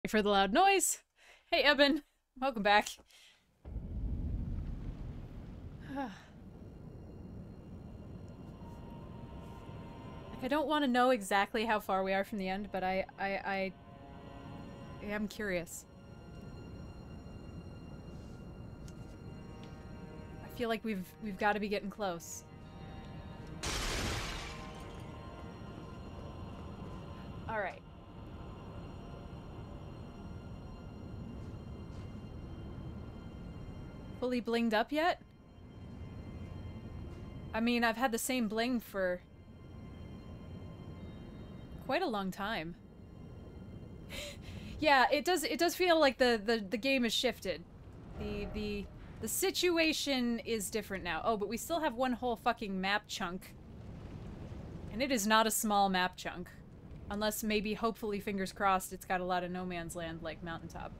For the loud noise. Hey, Eben. Welcome back. Like, I don't want to know exactly how far we are from the end, but I am curious. I feel like we've got to be getting close. All right. Fully blinged up yet? I mean, I've had the same bling for quite a long time. Yeah, it does feel like the game has shifted. The situation is different now. Oh, but we still have one whole fucking map chunk. And it is not a small map chunk. Unless maybe, hopefully, fingers crossed, it's got a lot of no man's land like Mountaintop.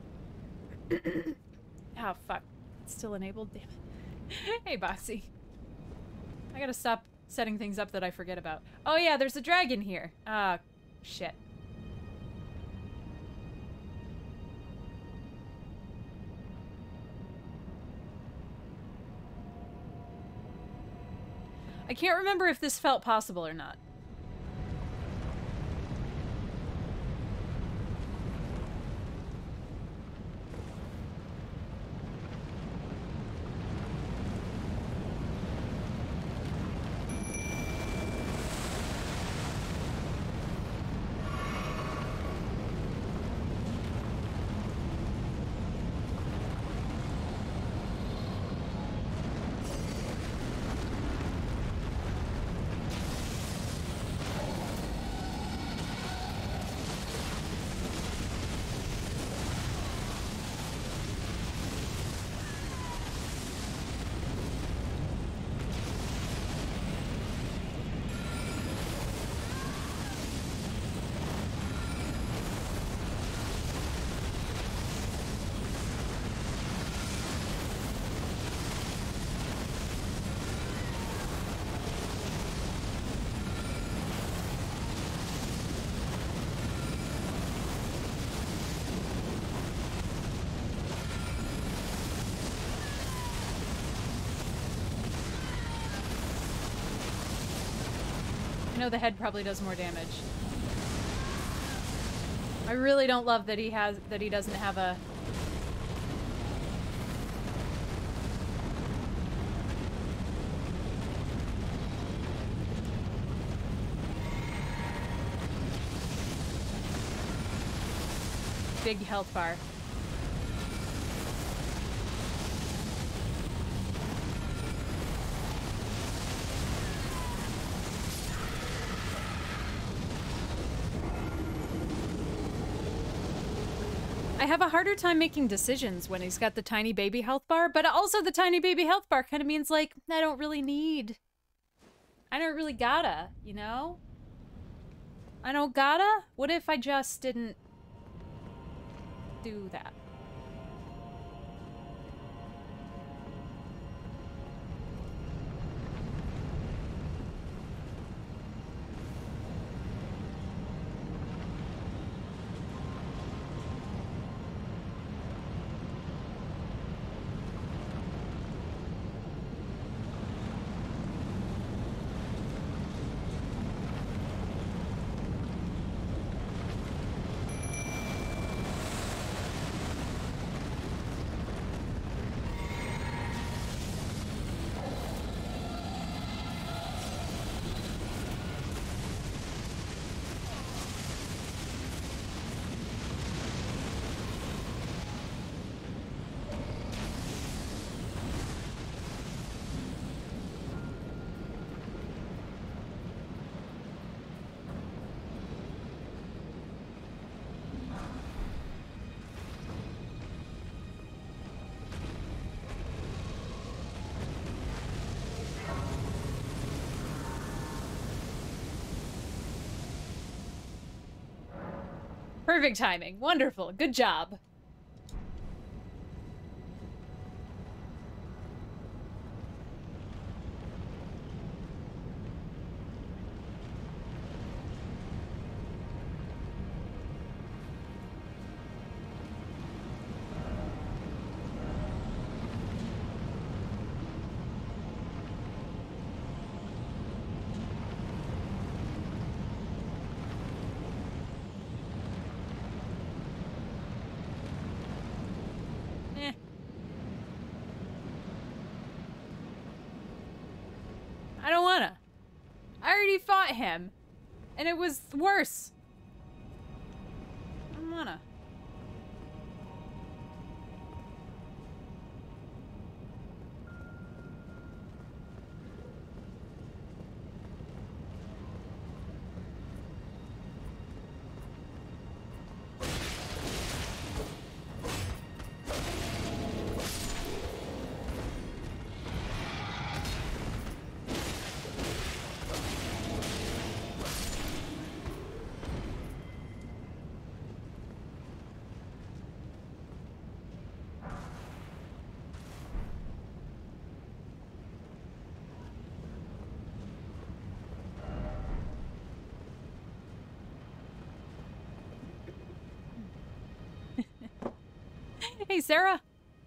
Oh, fuck. It's still enabled? Damn it. Hey, Boxy. I gotta stop setting things up that I forget about. Oh yeah, there's a dragon here. Ah, shit. I can't remember if this felt possible or not. I know the head probably does more damage. I really don't love that he doesn't have a... big health bar. I have a harder time making decisions when he's got the tiny baby health bar, but also the tiny baby health bar kind of means, like, I don't really gotta, you know? I don't gotta? What if I just didn't do that? Perfect timing. Wonderful. Good job. already fought him. And it was worse. I don't wanna. Hey, Sarah.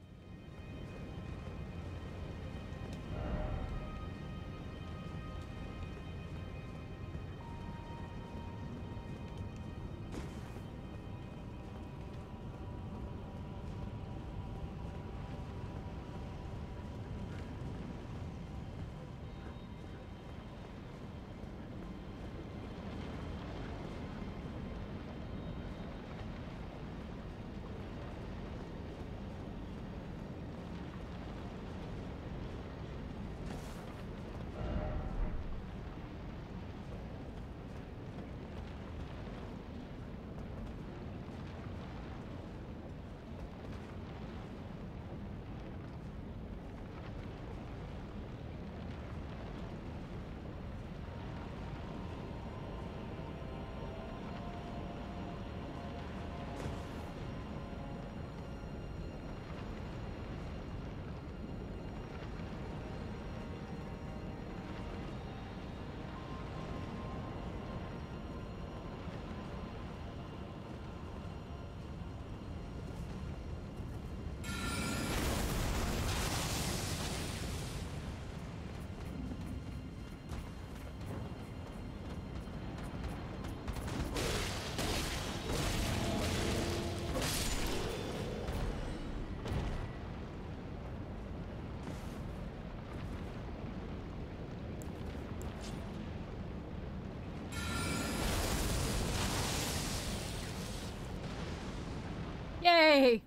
Yay!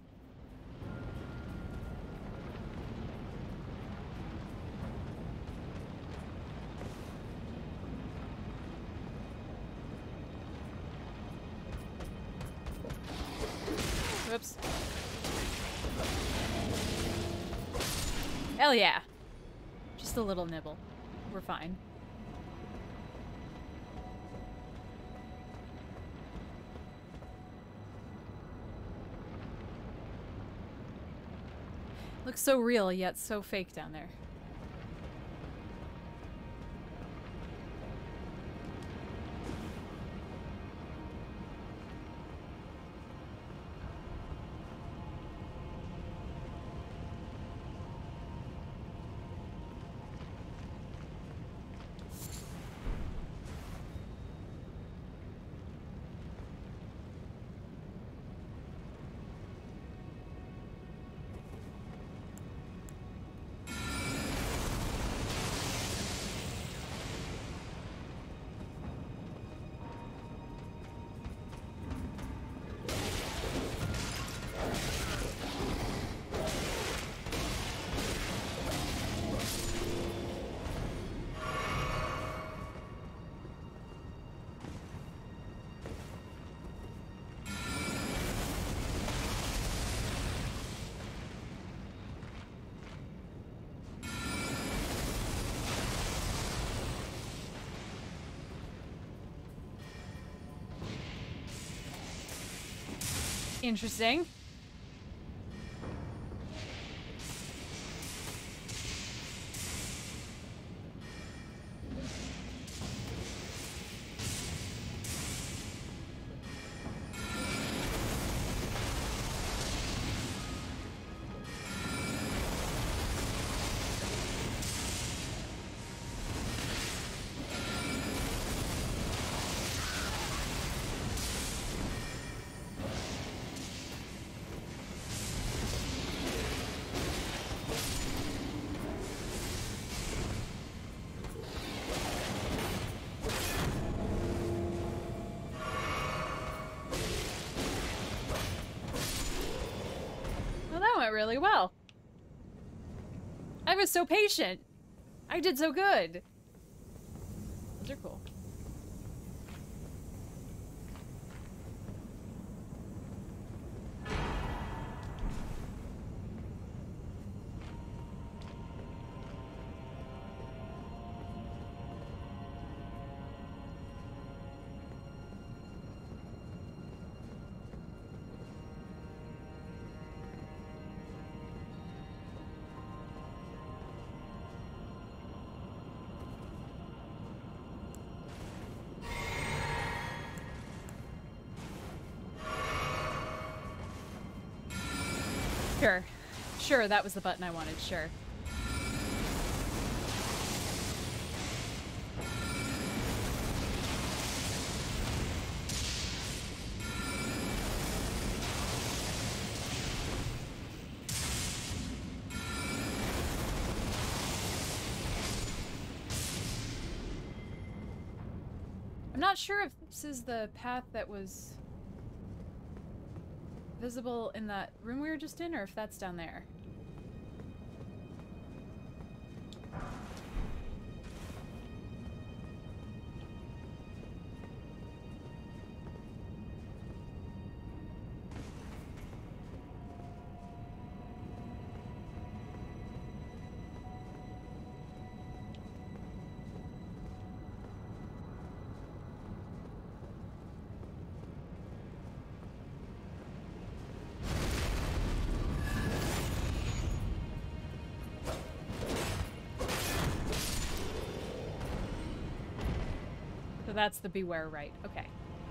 Whoops. Hell yeah. Just a little nibble. We're fine. Looks so real, yet so fake down there. Interesting. out really well. I was so patient. I did so good. Those are cool. Sure. Sure, that was the button I wanted, sure. I'm not sure if this is the path that was visible in that room we were just in, or if that's down there. So that's the beware right. Okay.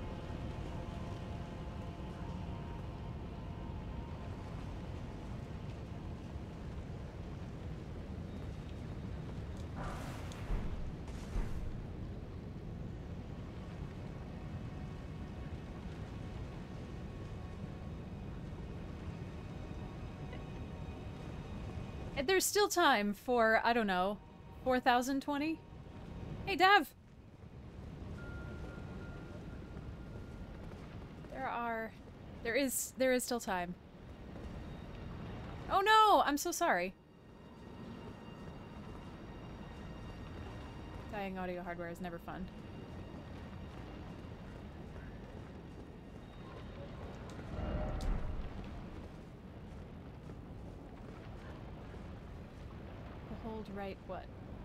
And there's still time for, I don't know, 4020? Hey, Dev! There is still time. Oh no! I'm so sorry. Dying audio hardware is never fun. Behold right what?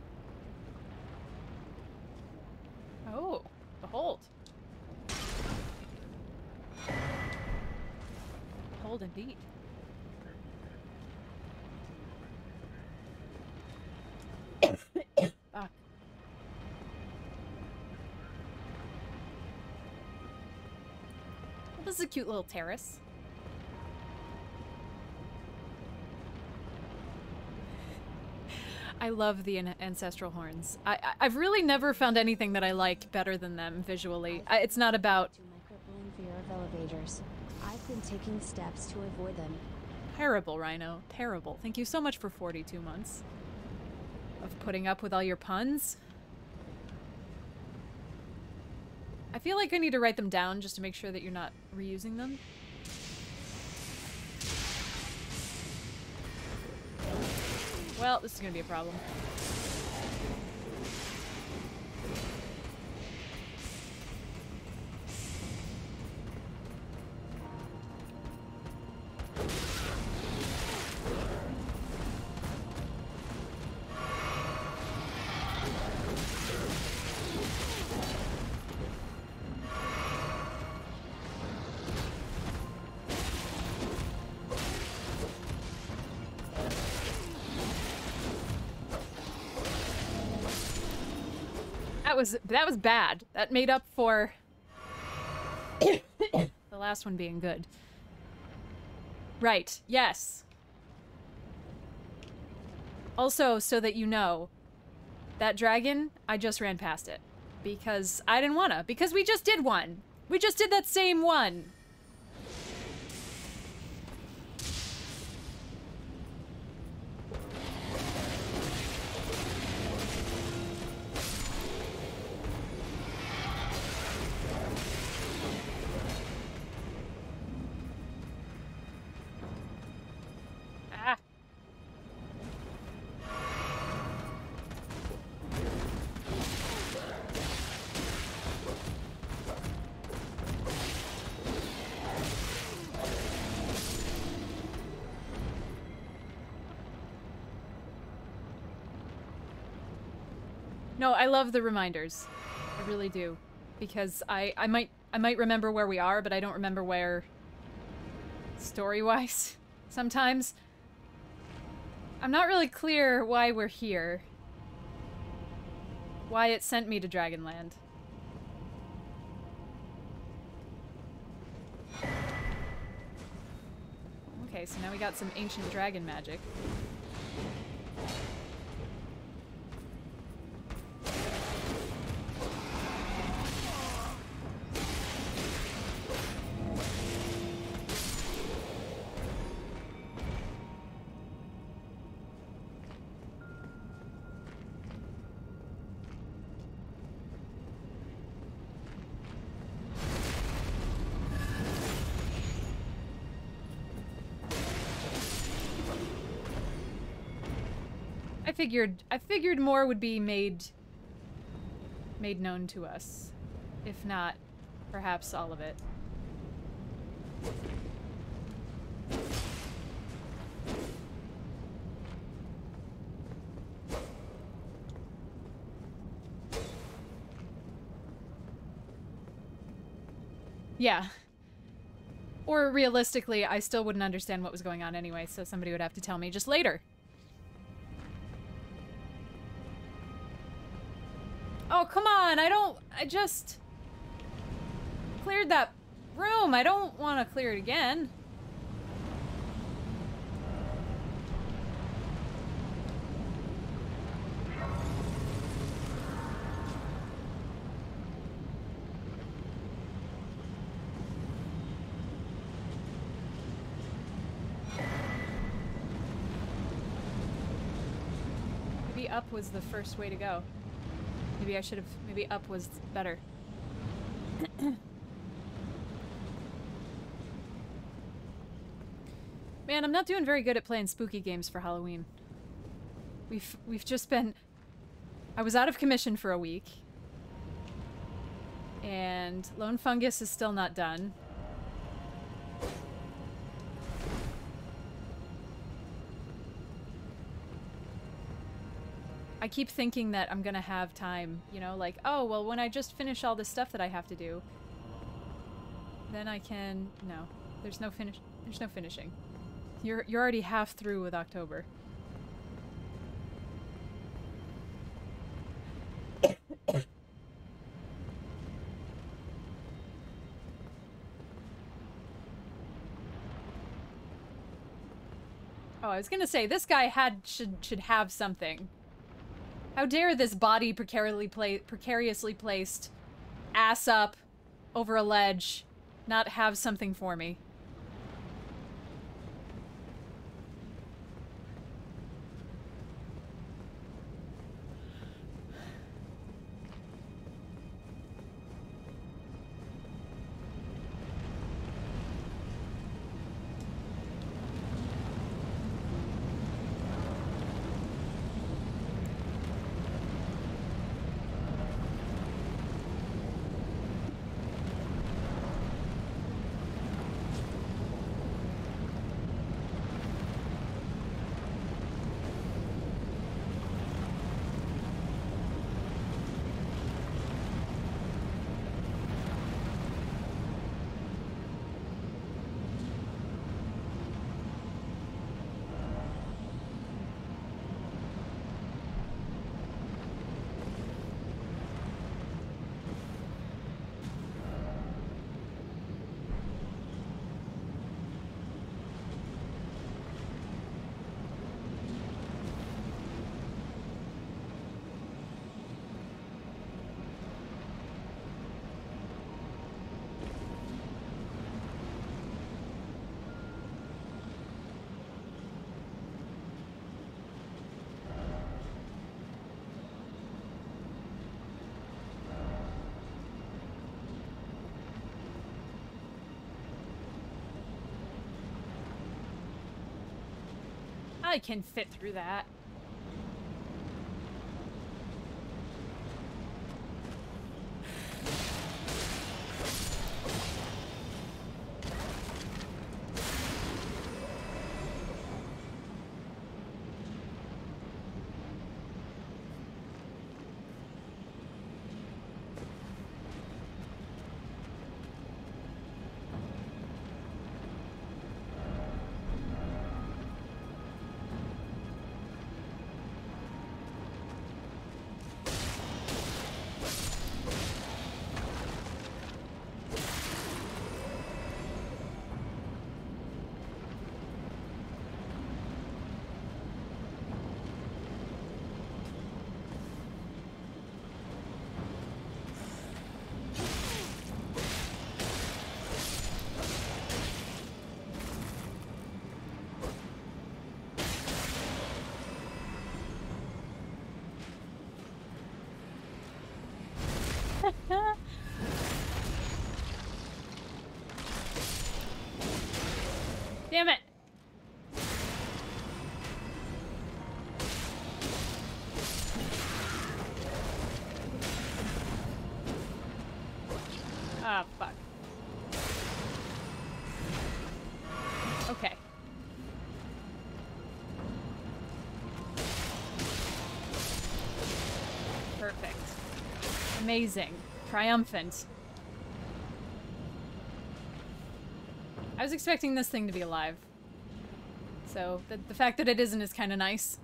Oh, behold. Behold indeed. Fuck. Well, this is a cute little terrace. I love the ancestral horns. I've really never found anything that I like better than them visually. It's not about... My crippling fear of elevators. I've been taking steps to avoid them. Terrible, Rhino. Terrible. Thank you so much for 42 months of putting up with all your puns. I feel like I need to write them down just to make sure that you're not reusing them. Well, this is gonna be a problem. That was bad. That made up for the last one being good. Right, yes. Also, so that you know, that dragon, I just ran past it. Because I didn't wanna. Because we just did one. We just did that same one. No, I love the reminders. I really do. Because I might remember where we are, but I don't remember where story-wise sometimes. I'm not really clear why we're here. Why it sent me to Dragonland. Okay, so now we got some ancient dragon magic. I figured more would be made known to us. If not, perhaps all of it. Yeah. Or realistically, I still wouldn't understand what was going on anyway, so somebody would have to tell me just later. Oh, come on, I just cleared that room. I don't want to clear it again. Maybe up was the first way to go. Maybe I should have... Maybe up was better. Man, I'm not doing very good at playing spooky games for Halloween. We've just been... I was out of commission for a week. And Lone Fungus is still not done. I keep thinking that I'm gonna have time, you know, like, oh, well, when I just finish all this stuff that I have to do, then I can... No, there's no finishing. You're already half through with October. Oh, I was gonna say, this guy should have something. How dare this body precariously placed, ass up, over a ledge, not have something for me. I can fit through that. Damn it! Ah, fuck. Okay. Perfect. Amazing. Triumphant. I was expecting this thing to be alive. So, the fact that it isn't is kind of nice.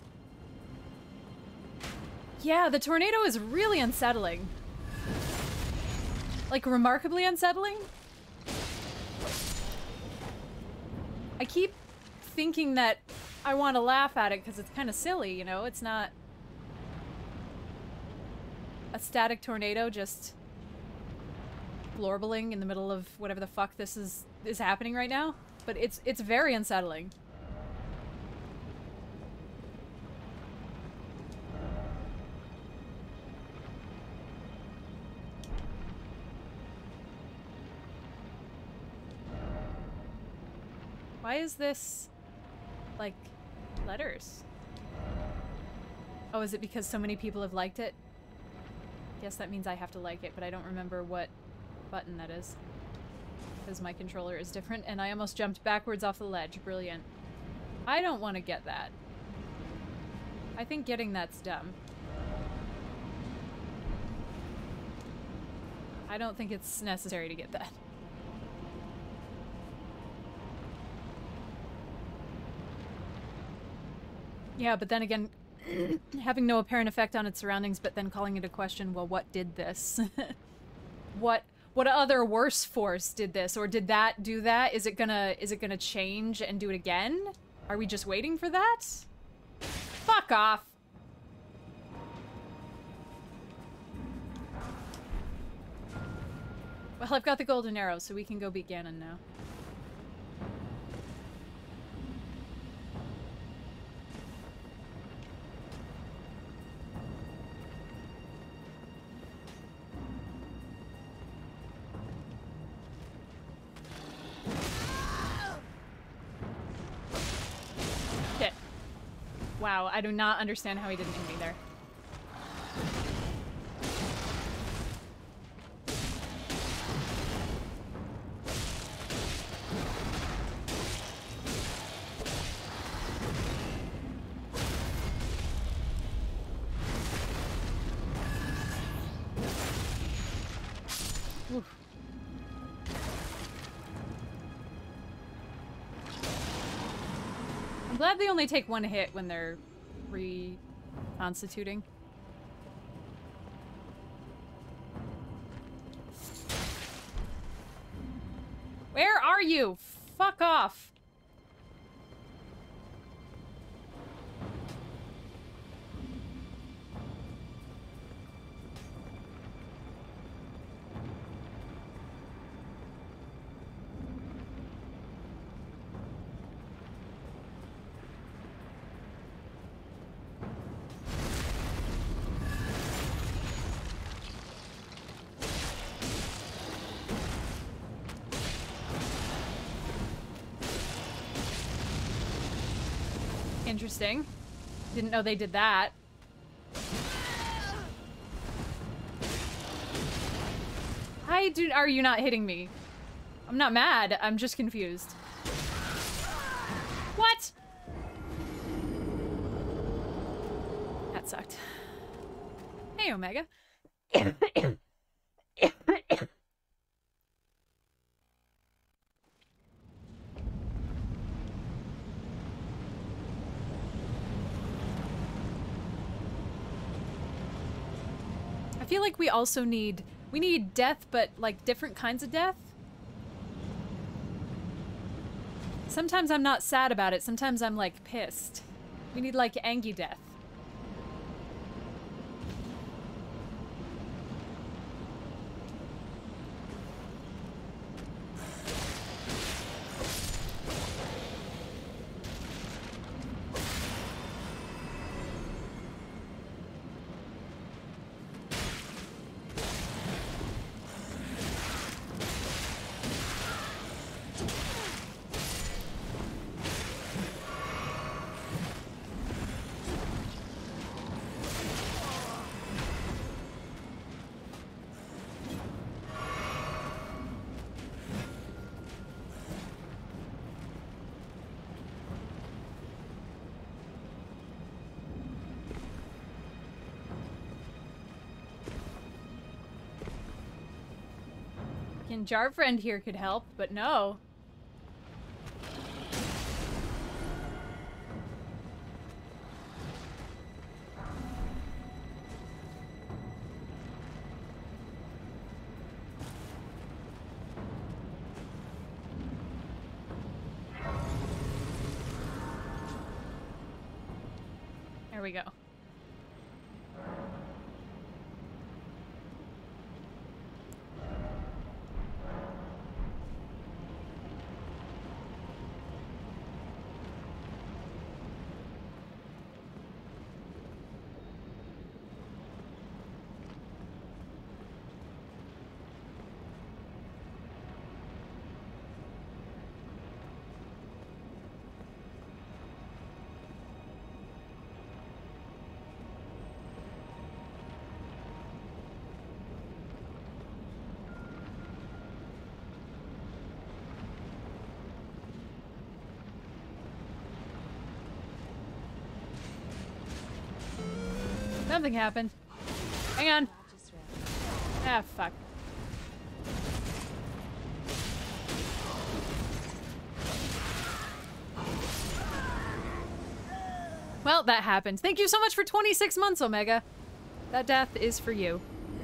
Yeah, the tornado is really unsettling. Like, remarkably unsettling. I keep thinking that I want to laugh at it because it's kind of silly, you know? It's not a static tornado just blorbling in the middle of whatever the fuck this is happening right now. But it's very unsettling. Why is this, like, letters? Oh, is it because so many people have liked it? Guess that means I have to like it, but I don't remember what button that is. Because my controller is different, and I almost jumped backwards off the ledge. Brilliant. I don't want to get that. I think getting that's dumb. I don't think it's necessary to get that. Yeah, but then again, having no apparent effect on its surroundings, but then calling into question, well, what did this? What other worse force did this? Or did that do that? Is it gonna change and do it again? Are we just waiting for that? Fuck off! Well, I've got the golden arrow, so we can go beat Ganon now. Wow, I do not understand how he didn't hit me there. Oof. I'm glad they only take one hit when they're reconstituting. Where are you? Fuck off. Interesting. Didn't know they did that. Are you not hitting me? I'm not mad, I'm just confused. What? That sucked. Hey, Omega. I feel like we also need death, but like different kinds of death. Sometimes I'm not sad about it, sometimes I'm like pissed. We need like Angie death. Thinking Jar Friend here could help, but no. There we go. Something happened. Hang on. Ah, fuck. Well, that happened. Thank you so much for 26 months, Omega. That death is for you.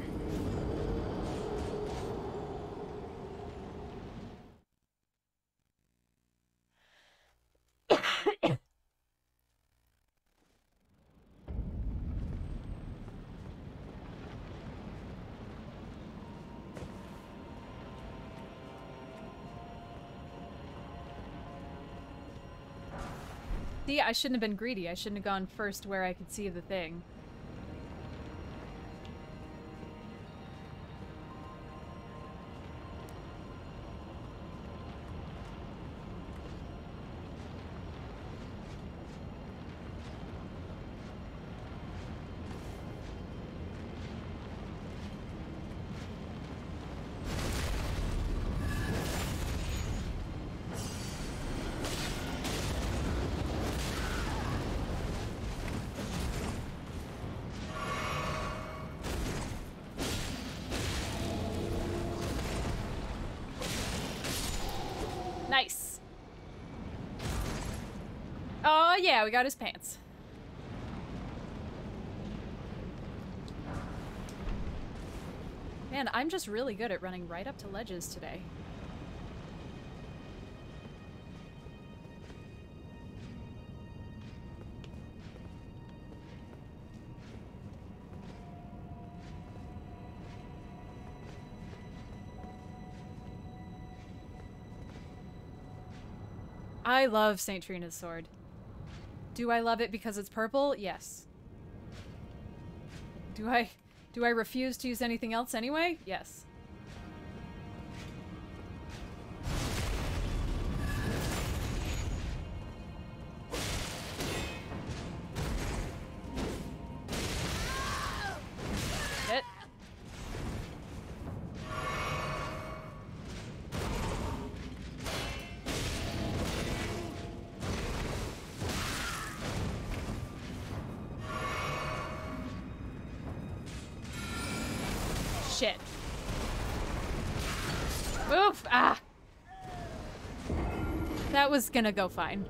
See, I shouldn't have been greedy. I shouldn't have gone first where I could see the thing. Nice. Oh yeah, we got his pants. Man, I'm just really good at running right up to ledges today. I love St. Trina's sword. Do I love it because it's purple? Yes. Do I refuse to use anything else anyway? Yes. Shit. Shit. Oof! Ah! That was gonna go fine.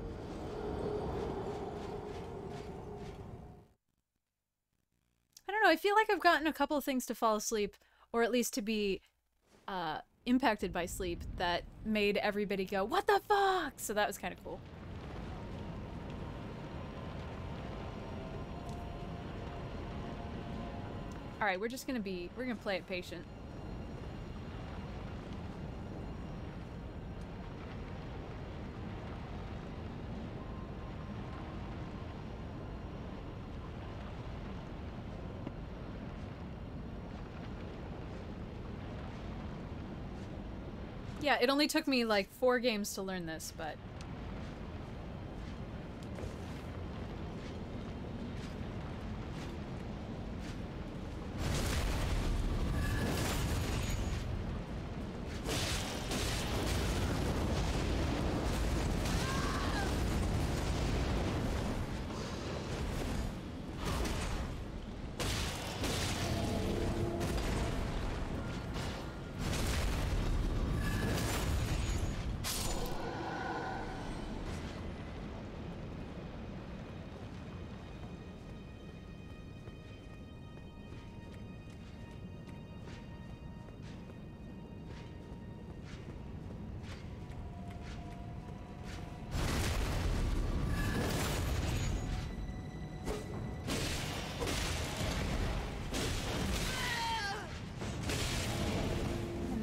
I don't know, I feel like I've gotten a couple of things to fall asleep, or at least to be, impacted by sleep that made everybody go, "What the fuck?" So that was kind of cool. Alright, we're gonna play it patient. Yeah, it only took me like 4 games to learn this, but...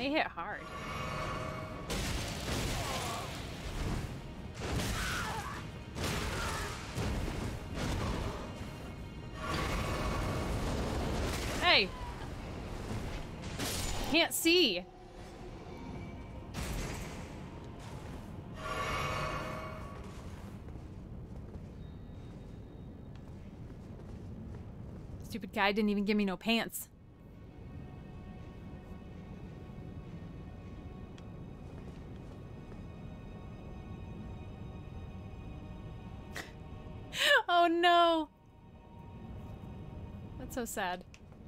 They hit hard. Hey! Can't see. Stupid guy didn't even give me no pants. Oh no! That's so sad.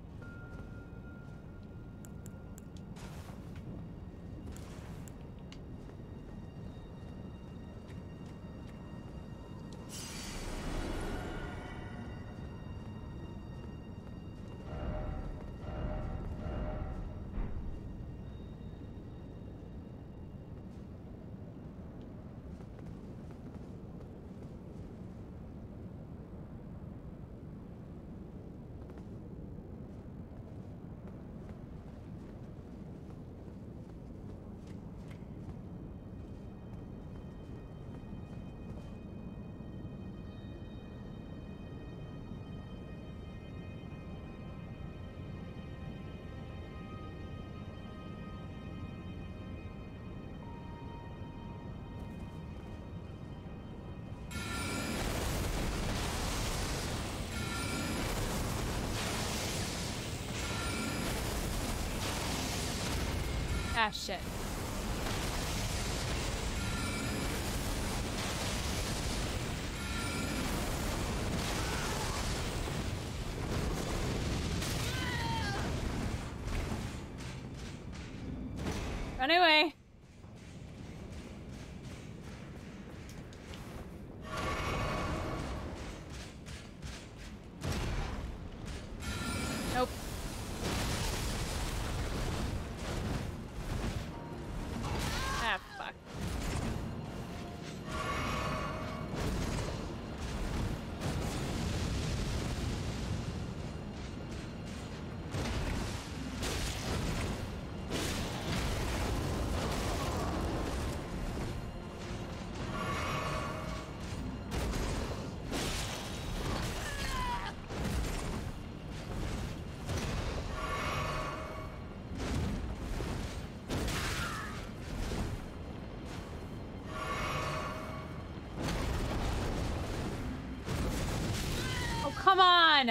Ah, shit. Run away. Nope. Ah, fuck. Oh, come on!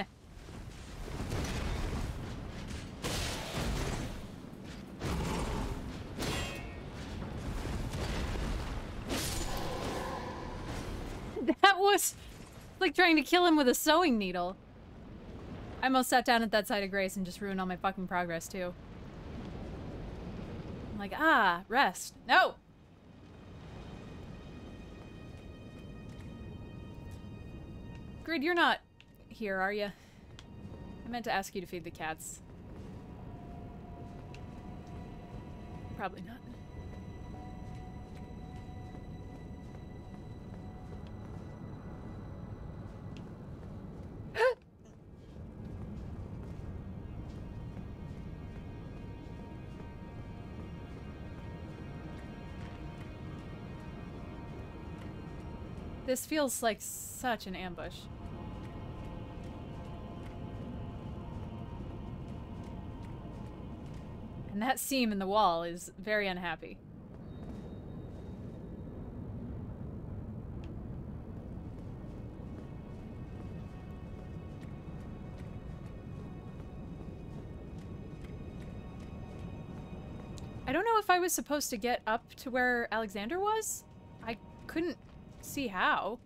That was like trying to kill him with a sewing needle. I almost sat down at that side of Grace and just ruined all my fucking progress, too. I'm like, ah, rest. No! Grid, you're not here, are you? I meant to ask you to feed the cats. Probably not. This feels like such an ambush. And that seam in the wall is very unhappy. I don't know if I was supposed to get up to where Alexander was. I couldn't see how.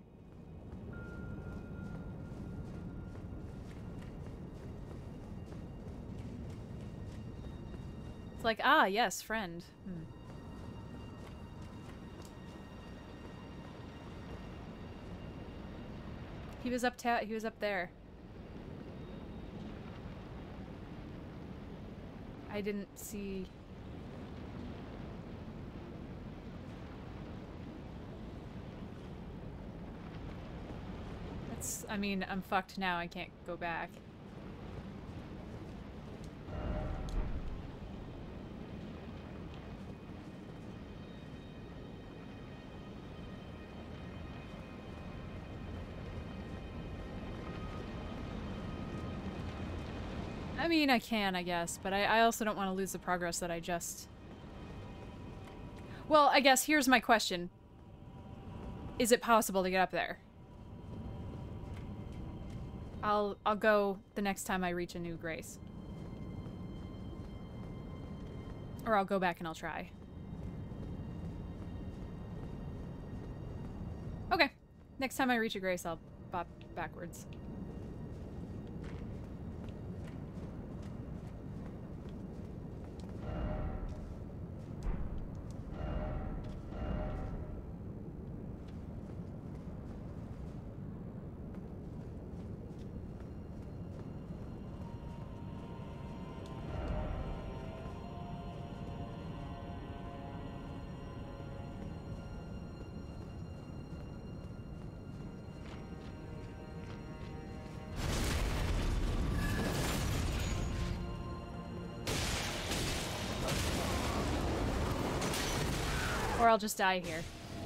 It's like, ah, yes, friend. He was up there. I didn't see. That's, I mean, I'm fucked now. I can't go back. I mean, I can, I guess, but I also don't want to lose the progress that I just... Well, I guess here's my question. Is it possible to get up there? I'll go the next time I reach a new grace. Or I'll go back and I'll try. Okay. Next time I reach a grace, I'll bop backwards. Or I'll just die here.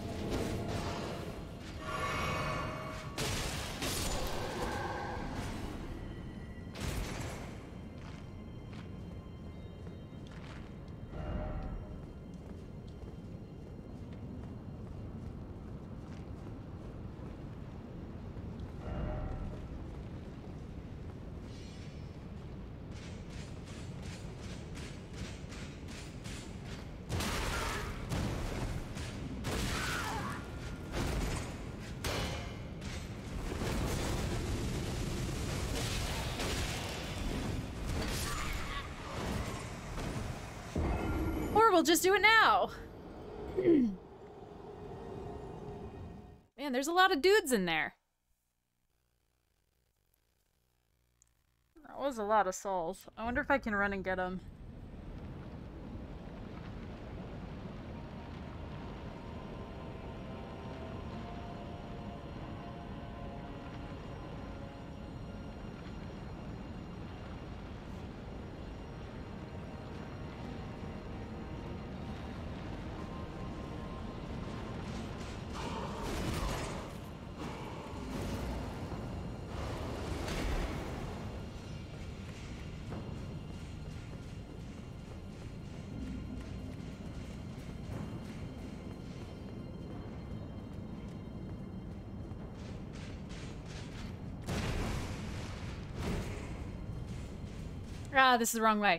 We'll just do it now. Man, there's a lot of dudes in there. That was a lot of souls. I wonder if I can run and get them. Ah, this is the wrong way.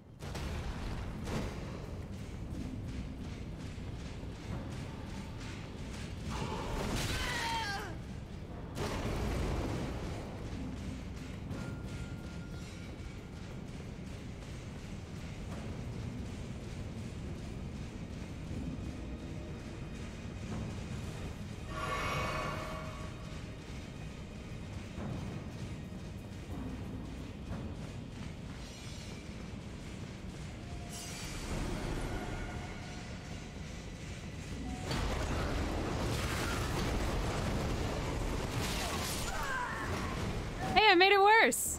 I made it worse.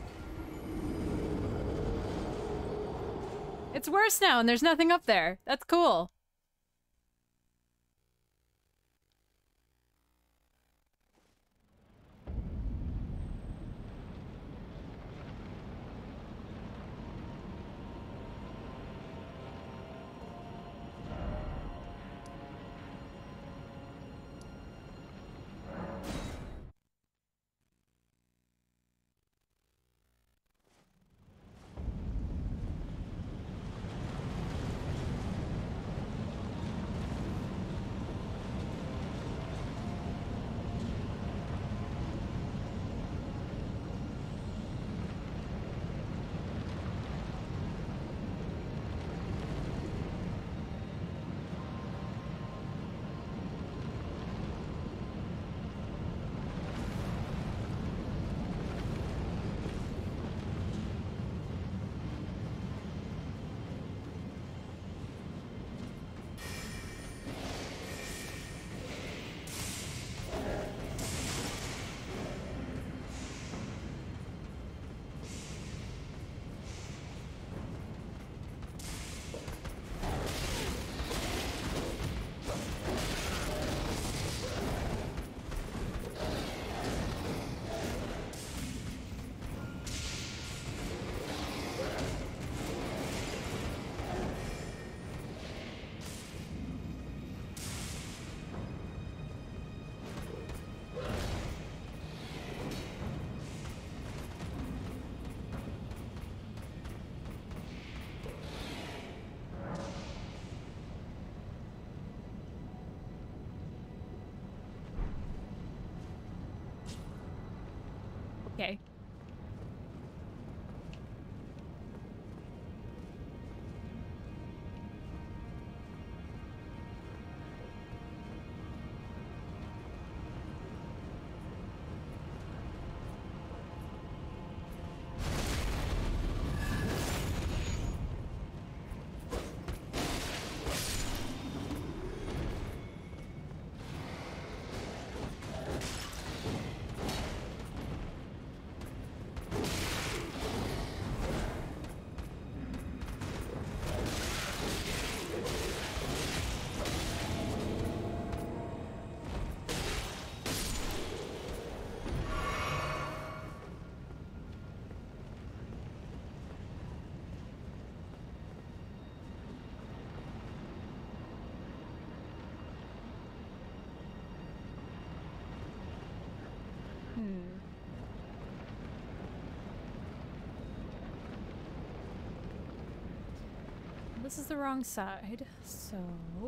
It's worse now and there's nothing up there. That's cool. Okay. This is the wrong side, so...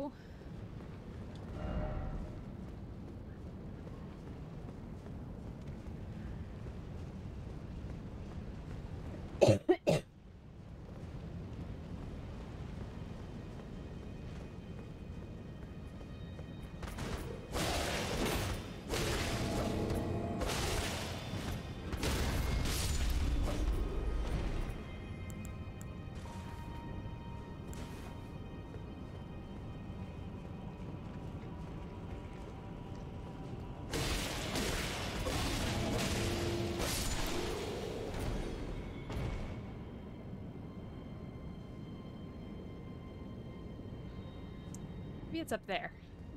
Maybe it's up there.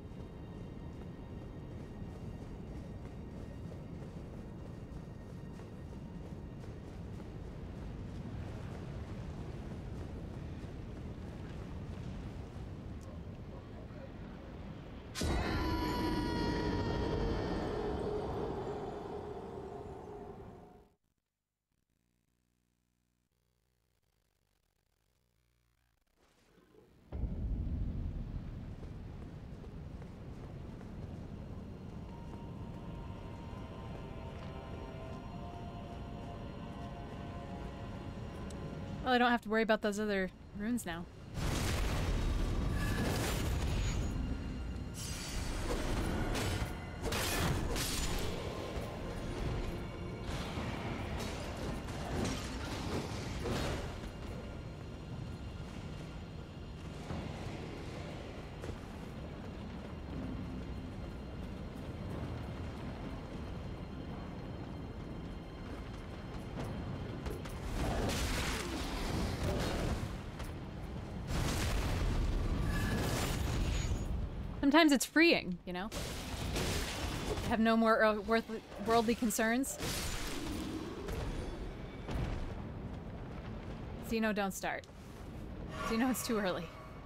Well, I don't have to worry about those other runes now. Sometimes it's freeing, you know? Have no more worldly concerns. Xeno, don't start. Xeno, it's too early.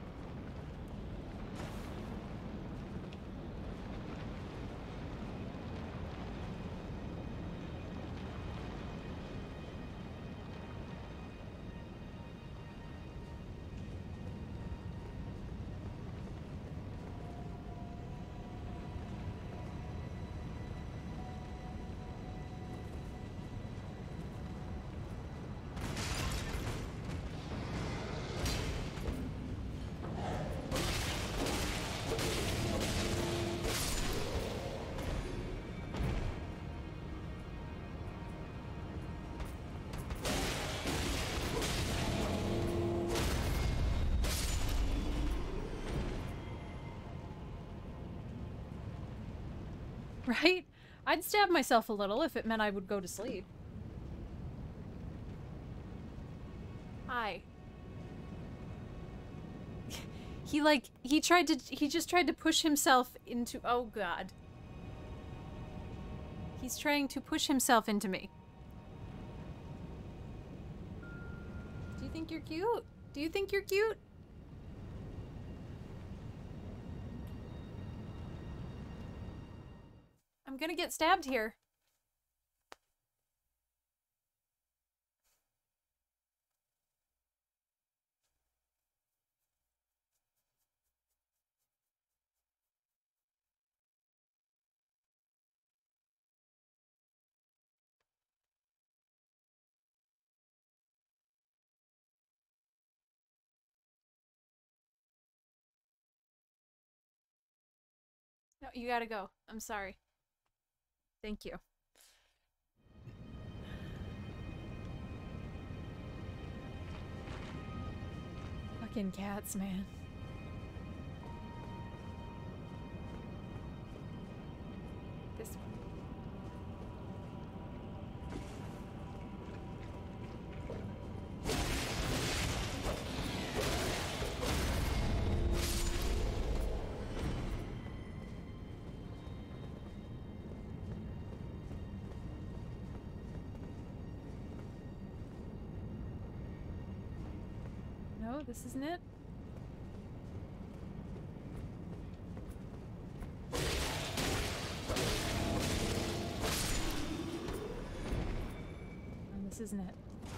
Right? I'd stab myself a little if it meant I would go to sleep. Hi. He just tried to push himself into, oh god. He's trying to push himself into me. Do you think you're cute? Do you think you're cute? I'm gonna get stabbed here. No, you gotta go. I'm sorry. Thank you. Fucking cats, man. This one. No, this isn't it. No, this isn't it.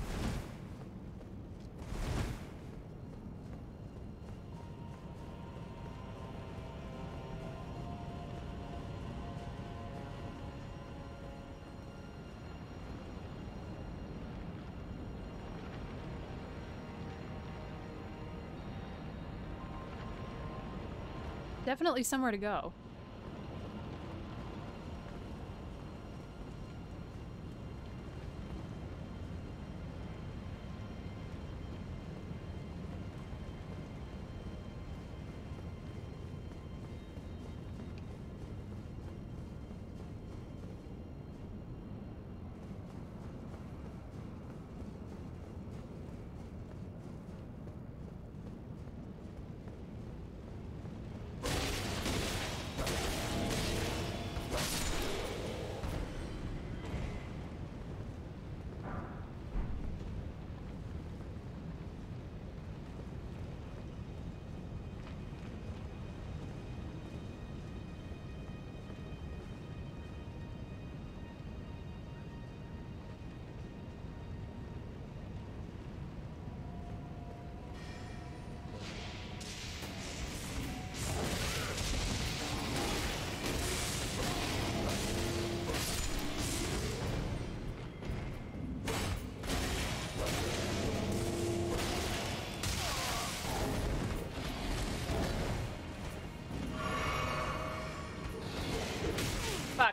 Definitely somewhere to go. Fuck.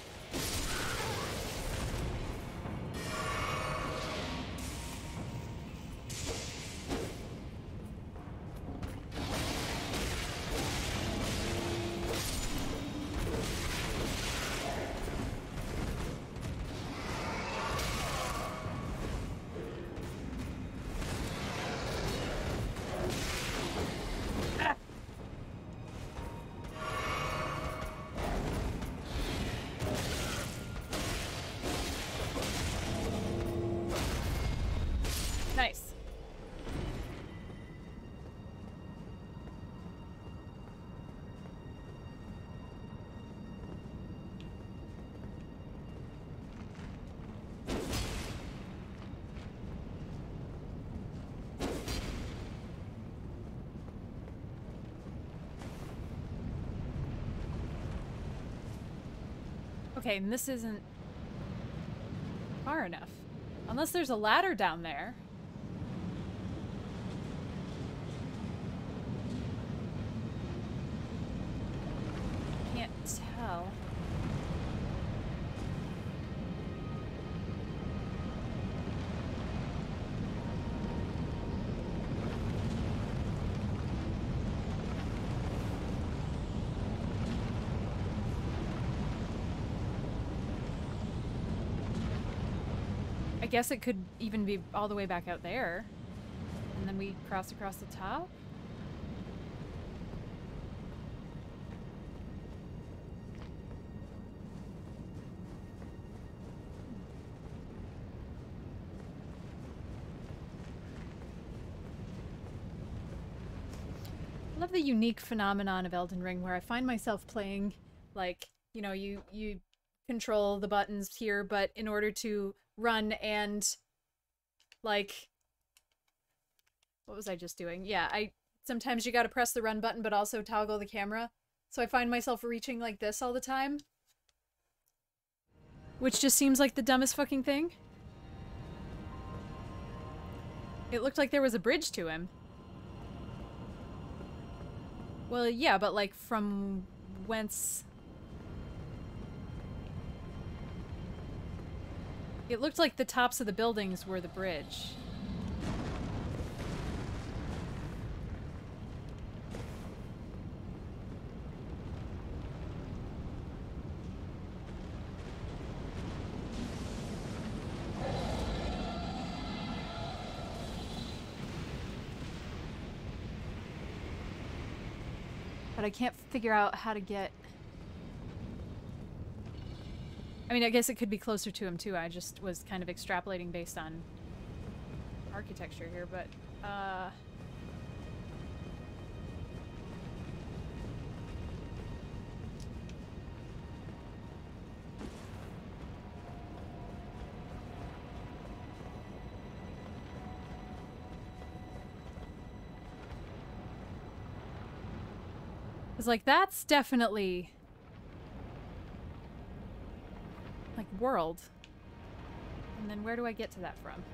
Nice. Okay, and this isn't far enough. Unless there's a ladder down there. Can't tell. I guess it could even be all the way back out there. And then we cross across the top? I love the unique phenomenon of Elden Ring where I find myself playing, like, you know, you control the buttons here, but in order to run and, like, what was I just doing? Yeah, sometimes you gotta press the run button, but also toggle the camera. So I find myself reaching like this all the time. Which just seems like the dumbest fucking thing. It looked like there was a bridge to him. Well, yeah, but like from whence... It looked like the tops of the buildings were the bridge. But I can't figure out how to get... I mean, I guess it could be closer to him too. I just was kind of extrapolating based on architecture here, but it's like that's definitely like world. And then where do I get to that from?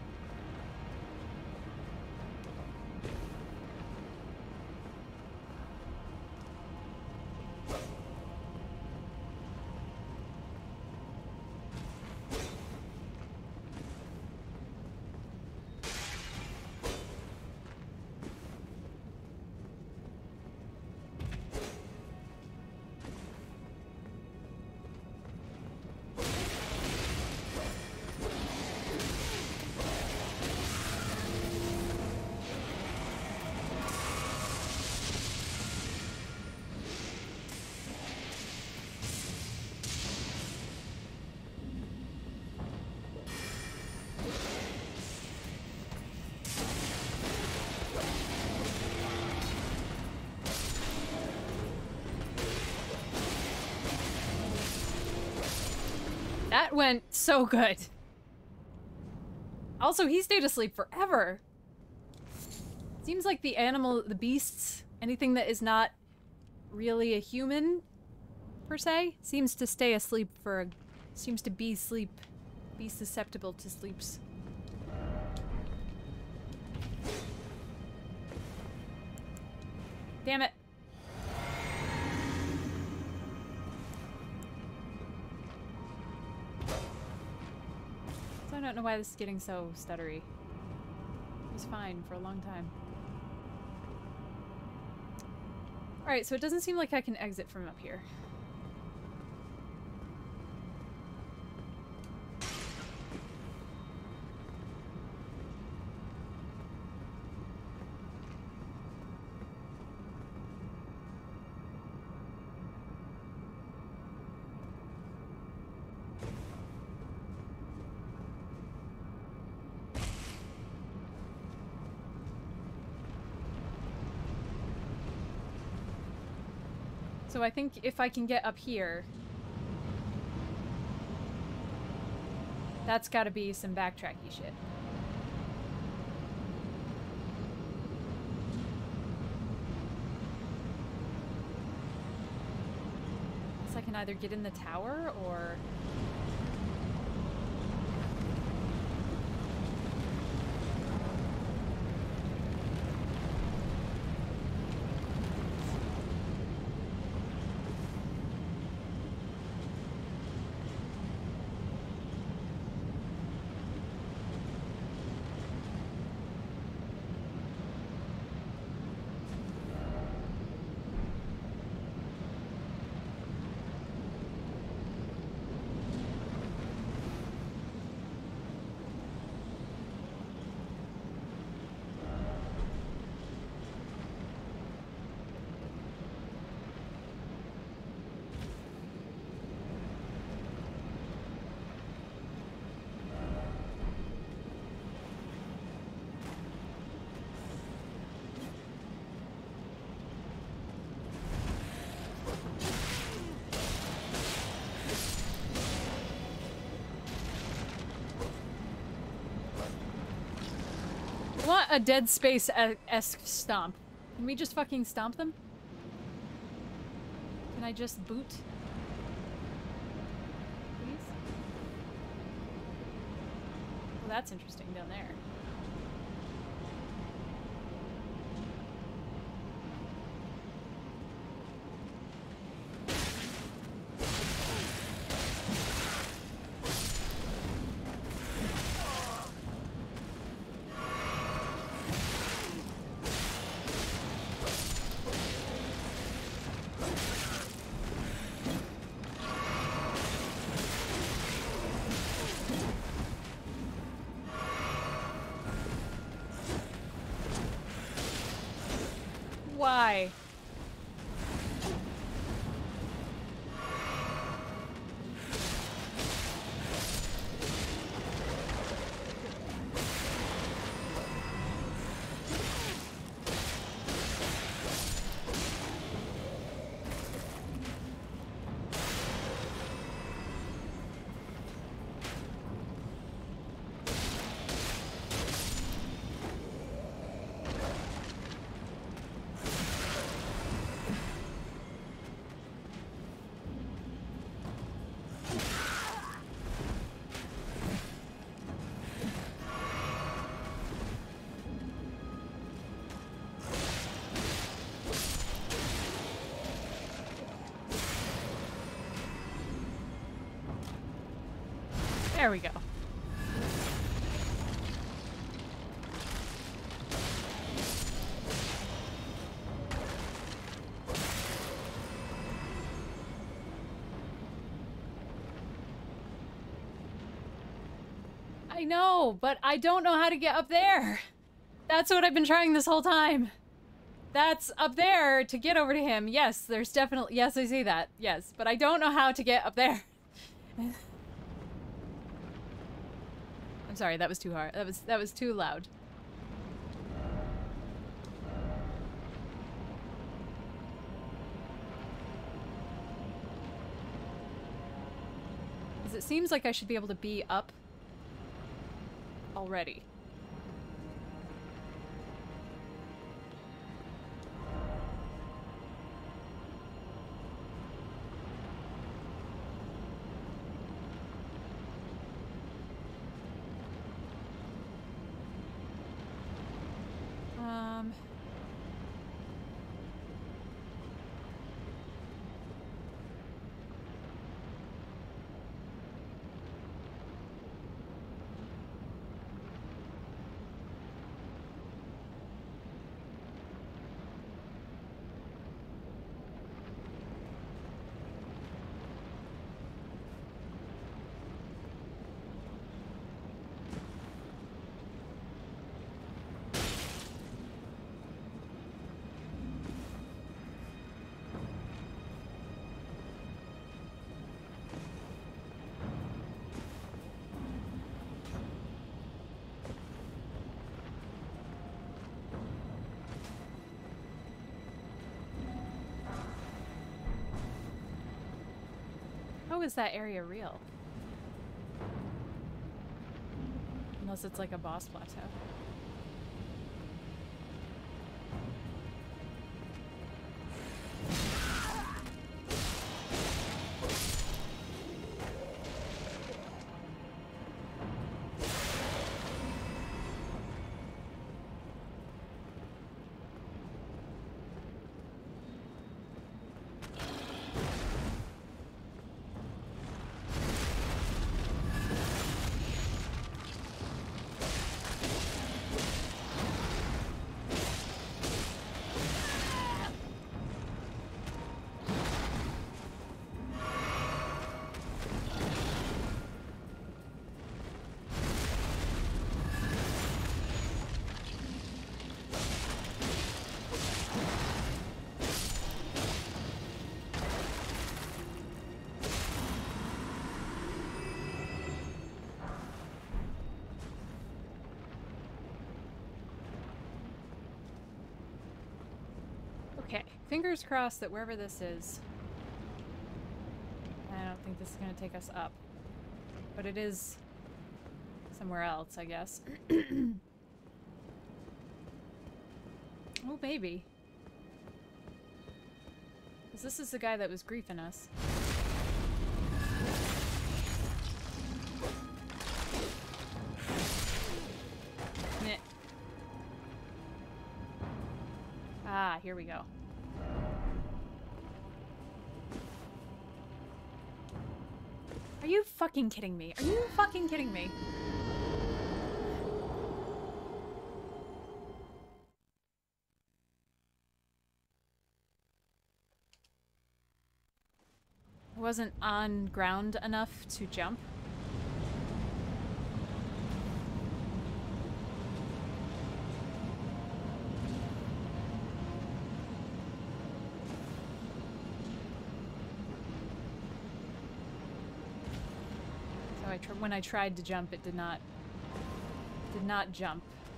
That went so good. Also, he stayed asleep forever. Seems like the beasts, anything that is not really a human, per se, seems to stay asleep seems to be susceptible to sleeps. Damn it. I don't know why this is getting so stuttery. It was fine for a long time. Alright, so it doesn't seem like I can exit from up here. So I think if I can get up here, that's gotta be some backtracky shit. So I can either get in the tower or... I want a Dead Space-esque stomp. Can we just fucking stomp them? Can I just boot? Please? Well, that's interesting down there. die. There we go. I know, but I don't know how to get up there. That's what I've been trying this whole time. That's up there to get over to him. Yes, there's definitely... Yes, I see that. Yes, but I don't know how to get up there. I'm sorry, that was too hard. That was too loud. Because it seems like I should be able to be up already. How is that area real? Unless it's like a boss plateau. Okay, fingers crossed that wherever this is, I don't think this is going to take us up. But it is somewhere else, I guess. Oh, maybe. Because this is the guy that was griefing us. Meh. Ah, here we go. Are you fucking kidding me? Are you fucking kidding me? I wasn't on ground enough to jump. So when I tried to jump, it did not jump.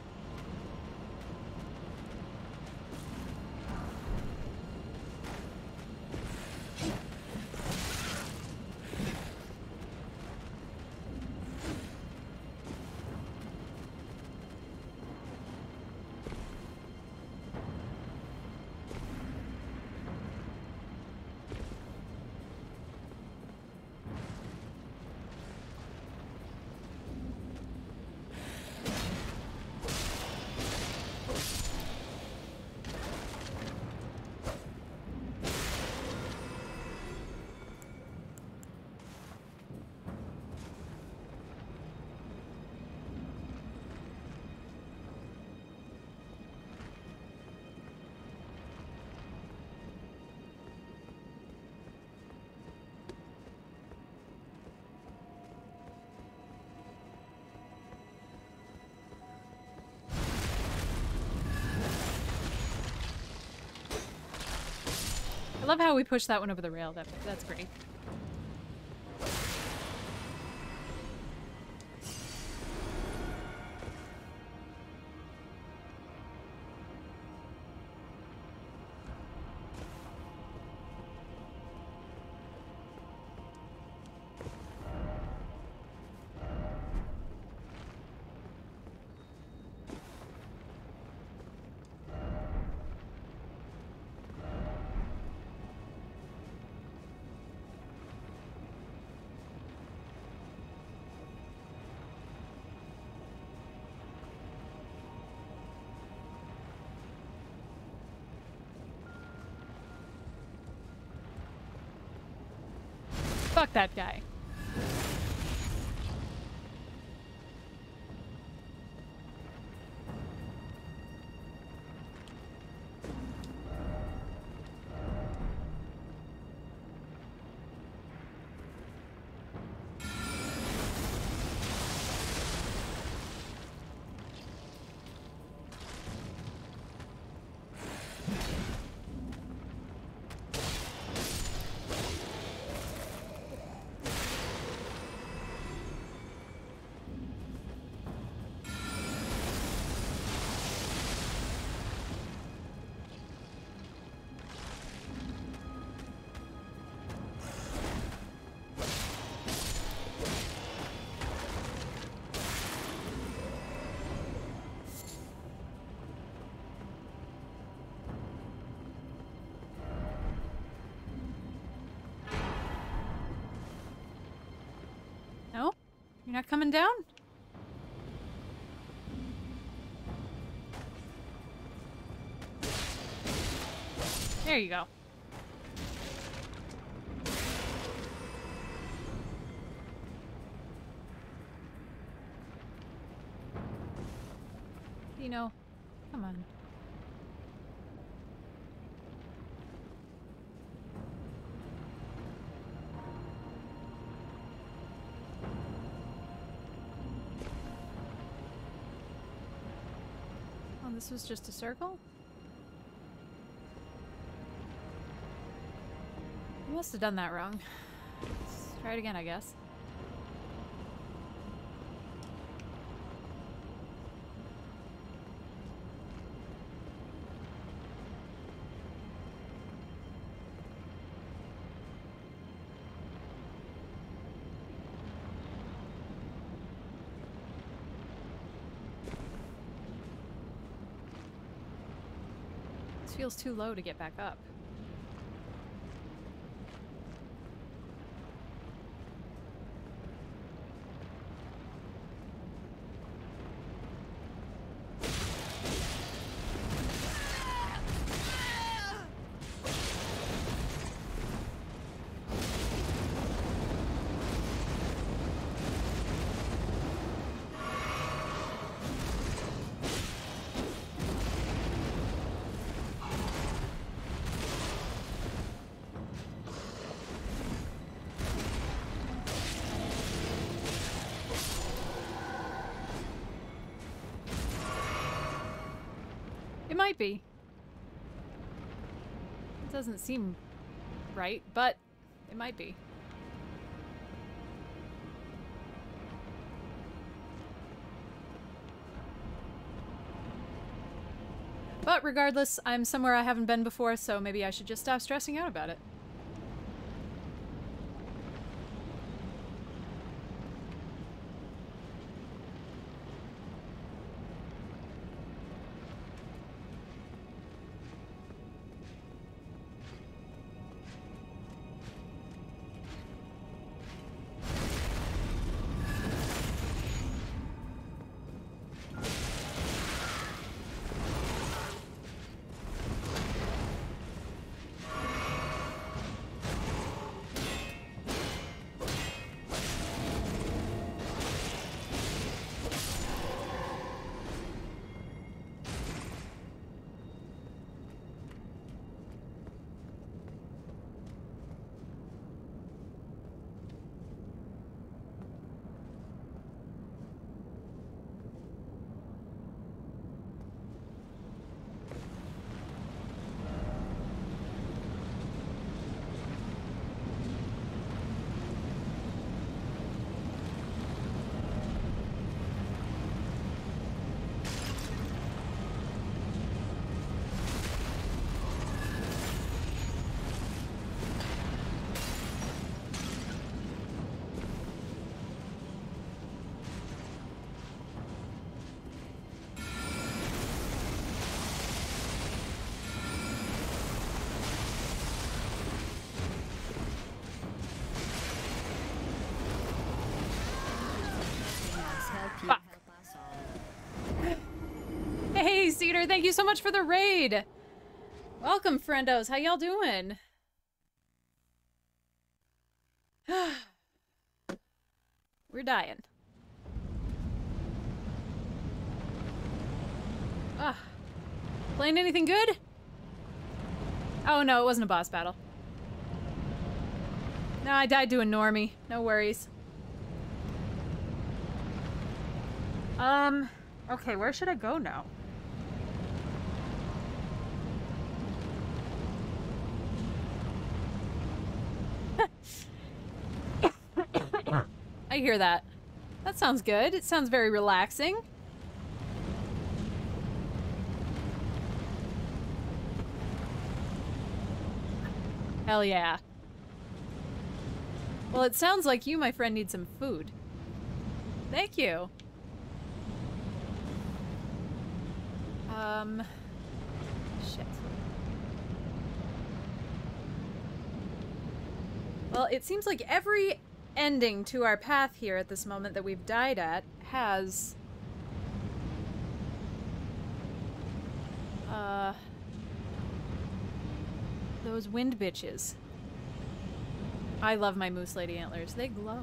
I love how we pushed that one over the rail. That's great. Fuck that guy. No? You're not coming down? There you go. Dino, come on. Oh, this was just a circle? I must have done that wrong. Let's try it again, I guess. This feels too low to get back up. It might be. It doesn't seem right, but it might be. But regardless, I'm somewhere I haven't been before, so maybe I should just stop stressing out about it. Fuck. Hey, Cedar, thank you so much for the raid. Welcome, friendos. How y'all doing? We're dying. Ah. Playing anything good? Oh no, it wasn't a boss battle. No, I died to a normie. No worries. Okay, where should I go now? I hear that. That sounds good. It sounds very relaxing. Hell yeah. Well, it sounds like you, my friend, need some food. Thank you. Shit. Well, it seems like every ending to our path here at this moment that we've died at has... those wind bitches. I love my Moose Lady antlers. They glow.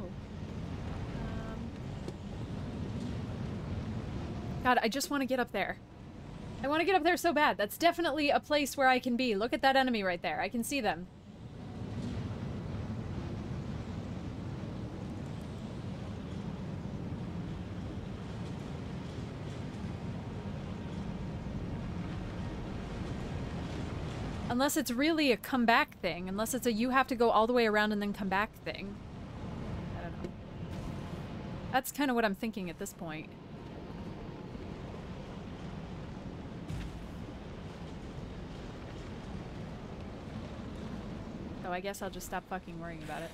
God, I just want to get up there. I want to get up there so bad. That's definitely a place where I can be. Look at that enemy right there. I can see them. Unless it's really a comeback thing. Unless it's a you have to go all the way around and then come back thing. I don't know. That's kind of what I'm thinking at this point. So I guess I'll just stop fucking worrying about it.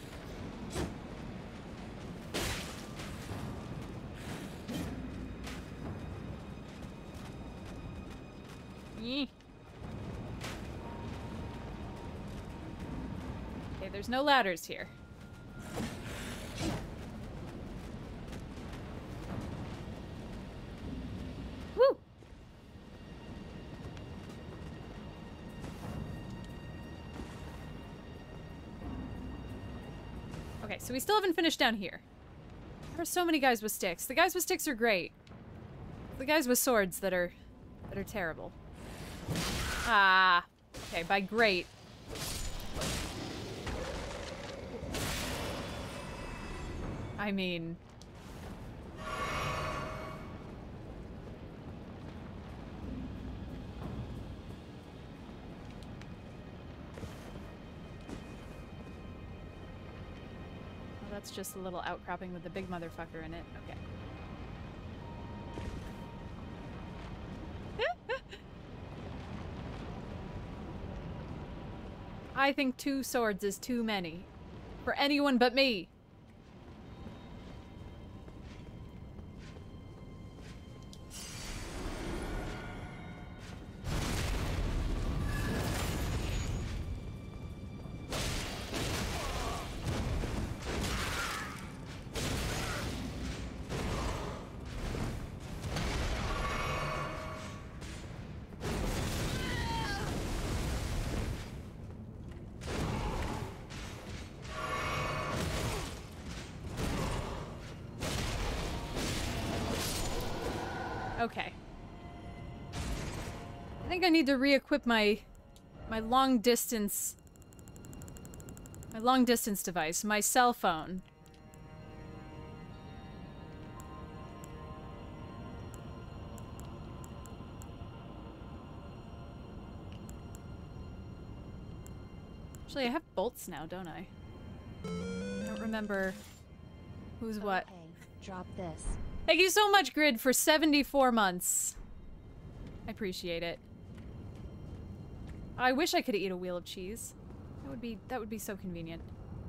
Yee. Okay, there's no ladders here. Woo! Okay, so we still haven't finished down here. There are so many guys with sticks. The guys with sticks are great. The guys with swords that are terrible. Ah. Okay, by great. I mean... well, that's just a little outcropping with the big motherfucker in it. Okay. I think 2 swords is too many. For anyone but me. Okay. I think I need to re-equip my long distance device, my cell phone. Actually, I have bolts now, don't I? I don't remember who's what. Okay, drop this. Thank you so much, Grid, for 74 months. I appreciate it. I wish I could eat a wheel of cheese. That would be so convenient.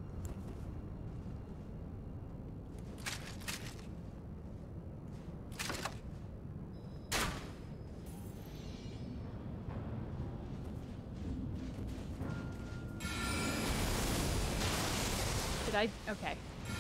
Did I? Okay.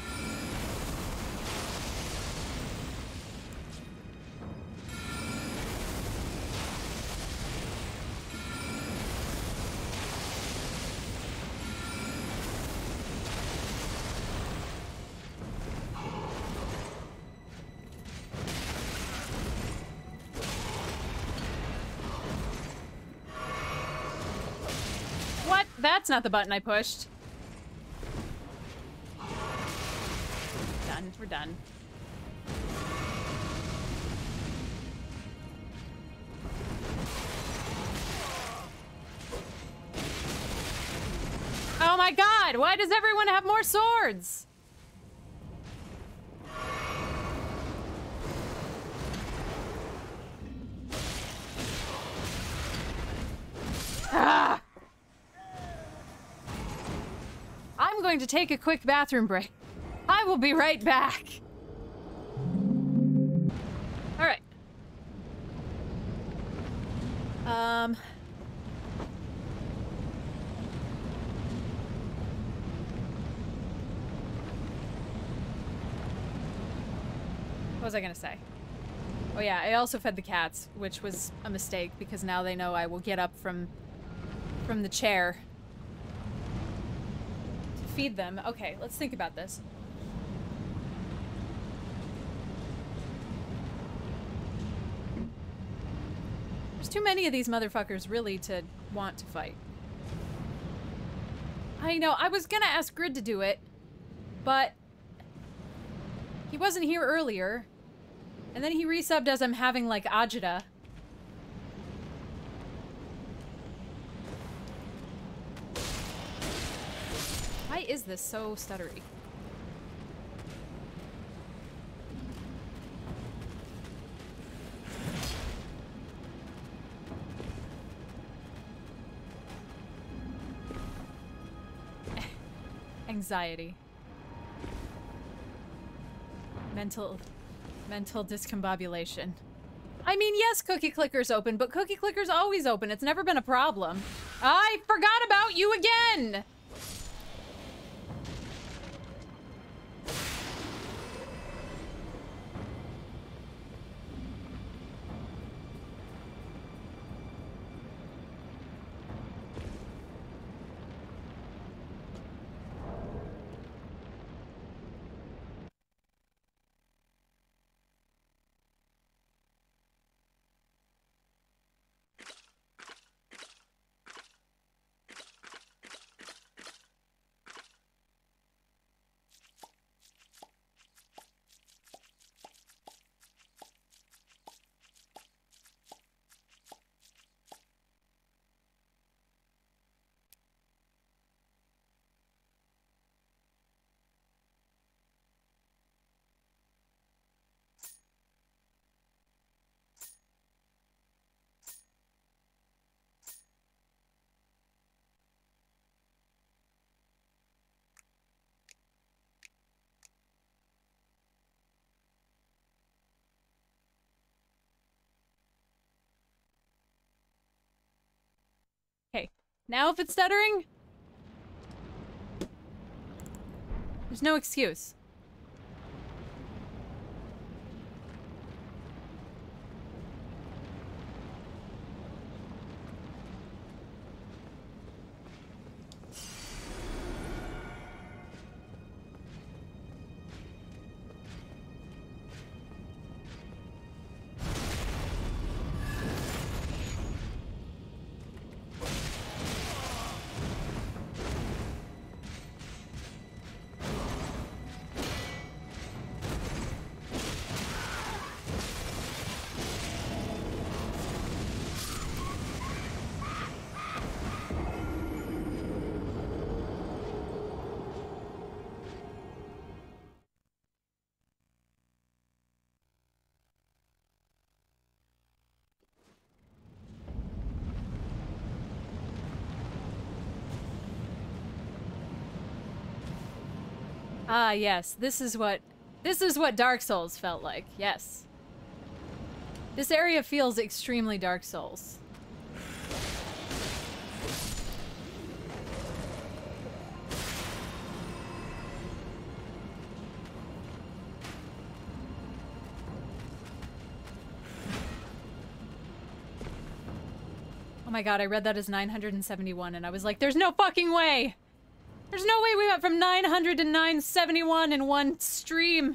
What? That's not the button I pushed. Done. We're done. Oh my god! Why does everyone have more swords? Ah! I'm going to take a quick bathroom break. I will be right back. All right. What was I gonna say? Oh yeah, I also fed the cats, which was a mistake because now they know I will get up from the chair to feed them. Okay, let's think about this. There's too many of these motherfuckers really to want to fight. I know, I was gonna ask Grid to do it, but he wasn't here earlier, and then he resubbed as I'm having, like, agita. Why is this so stuttery? Anxiety. Mental discombobulation. I mean, yes, Cookie Clicker's open, but Cookie Clicker's always open. It's never been a problem. I forgot about you again! Now if it's stuttering? There's no excuse. Ah, yes. This is what Dark Souls felt like. Yes. This area feels extremely Dark Souls. Oh my god, I read that as 971 and I was like, there's no fucking way! There's no way we went from 900 to 971 in one stream.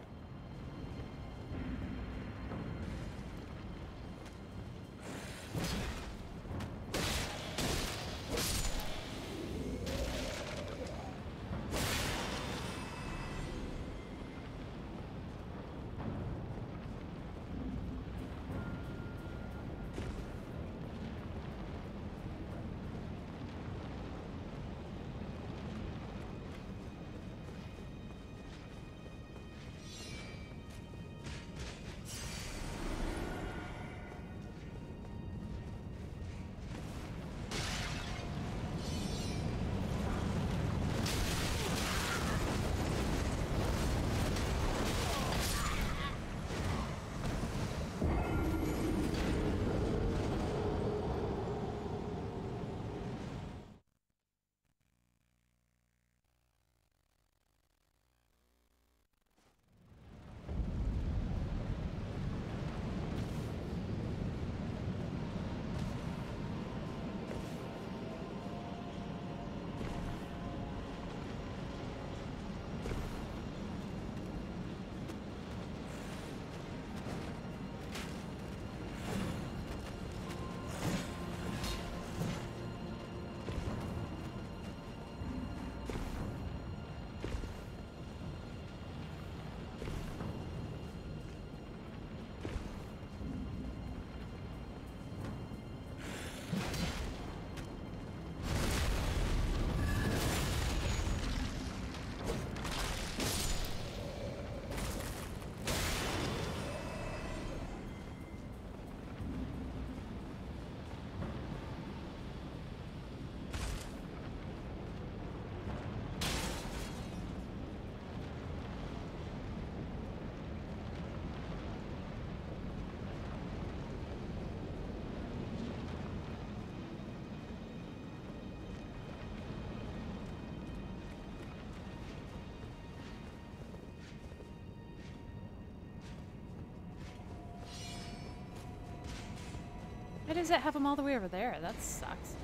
Why does it have them all the way over there? That sucks.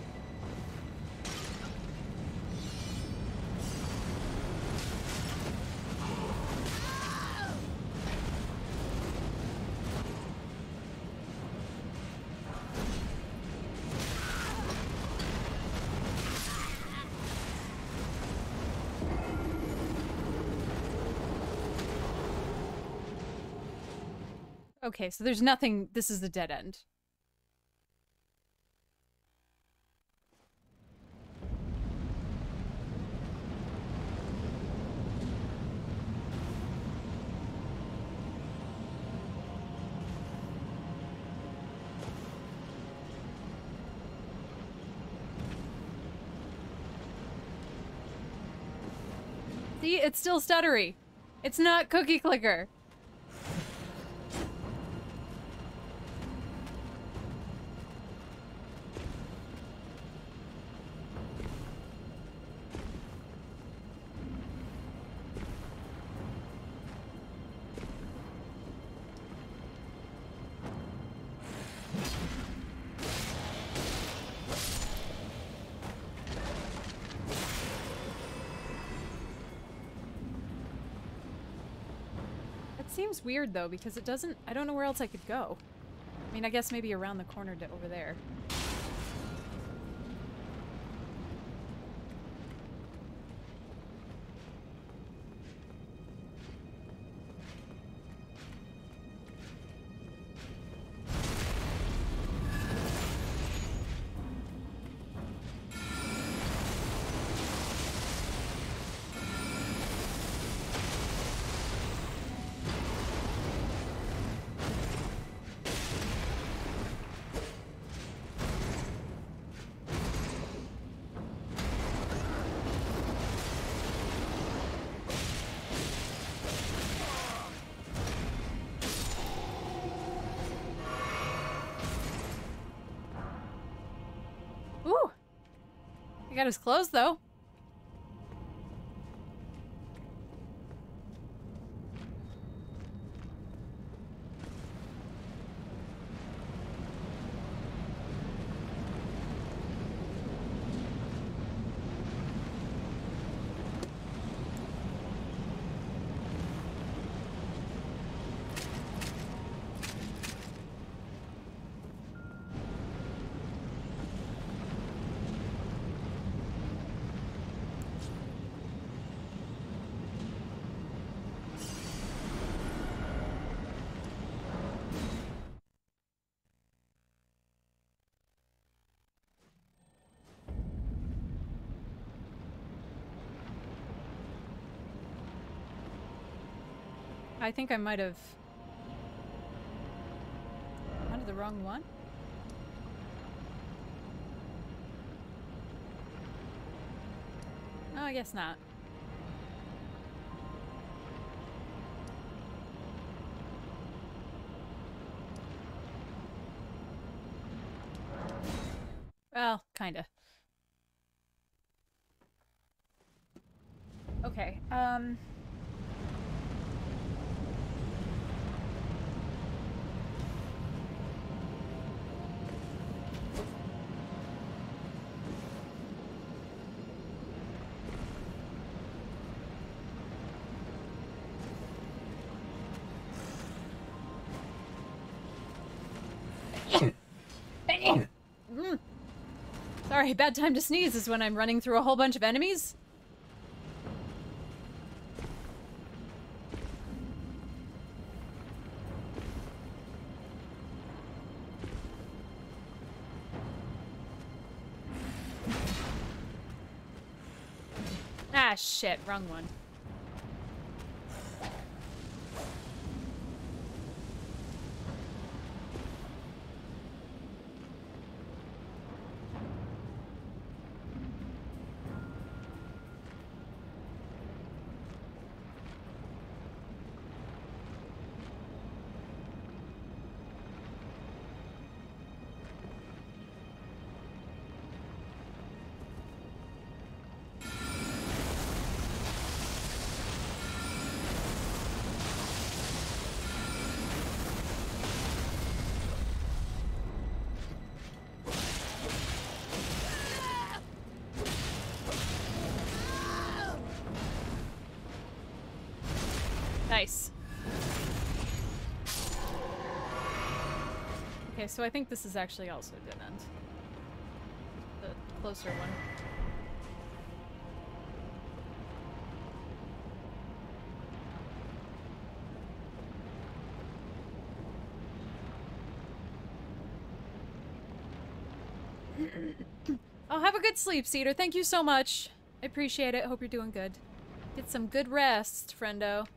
Okay, so there's nothing. This is the dead end. See, it's still stuttery. It's not cookie clicker. seems weird though, because it doesn't... I don't know where else I could go. I mean, I guess maybe around the corner to over there. Ooh! I got his clothes, though. I think I might have... wanted the wrong one? Oh, I guess not. Well, kinda. Okay, sorry, bad time to sneeze is when I'm running through a whole bunch of enemies. Ah, shit, wrong one. Nice. Okay, so I think this is actually also a dead end. The closer one. Oh, have a good sleep, Cedar. Thank you so much. I appreciate it. Hope you're doing good. Get some good rest, friendo.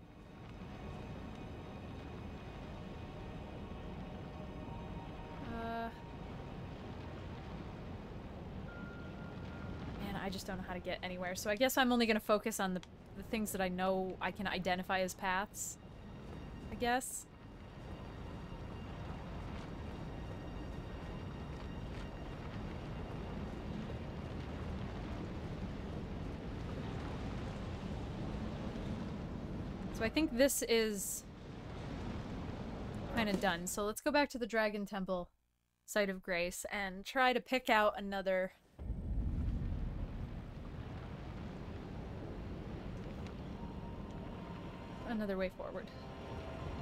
Man, I just don't know how to get anywhere. So I guess I'm only gonna focus on the things that I know I can identify as paths. I guess. So I think this is kind of done. So let's go back to the Dragon Temple Site of Grace and try to pick out another way forward.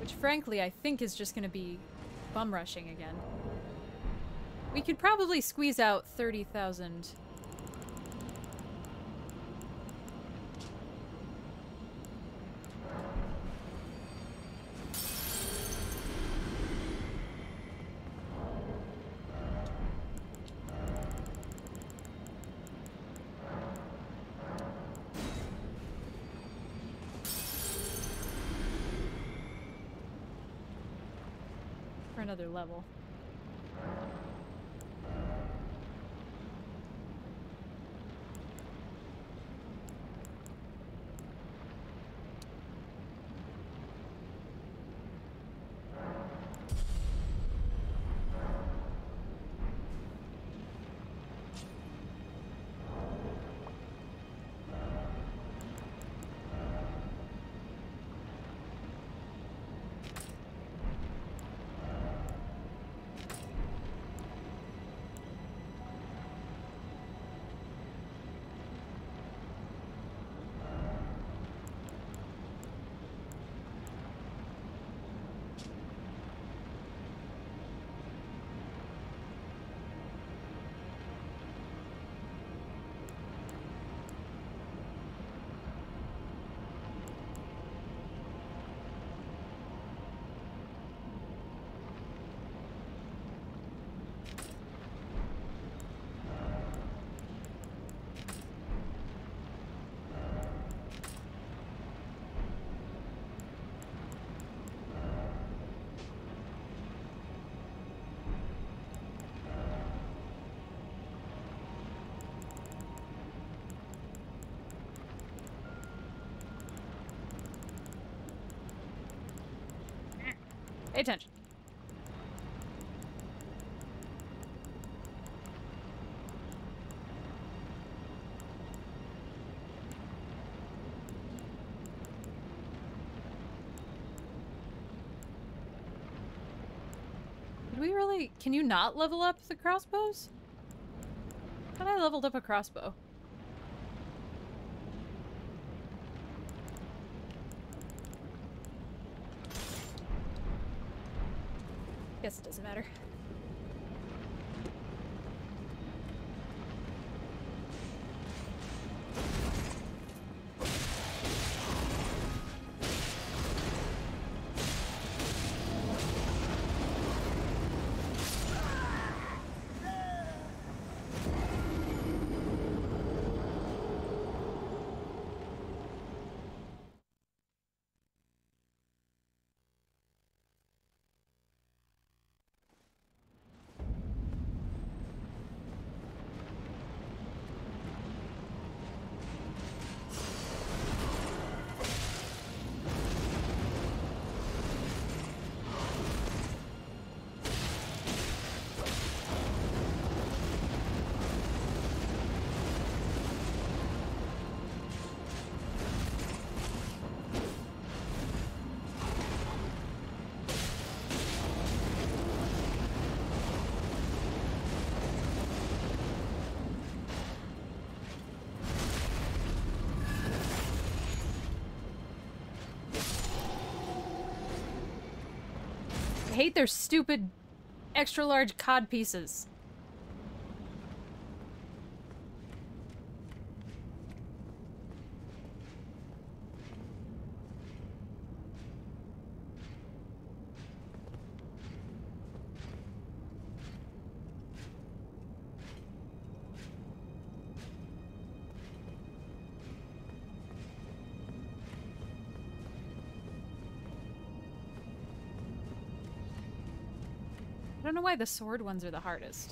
Which, frankly, I think is just gonna be bum rushing again. We could probably squeeze out 30,000. For another level. Pay attention. Did we really... Can you not level up the crossbows? I thought I leveled up a crossbow. Guess it doesn't matter. I hate their stupid extra large cod pieces. I don't know why the sword ones are the hardest.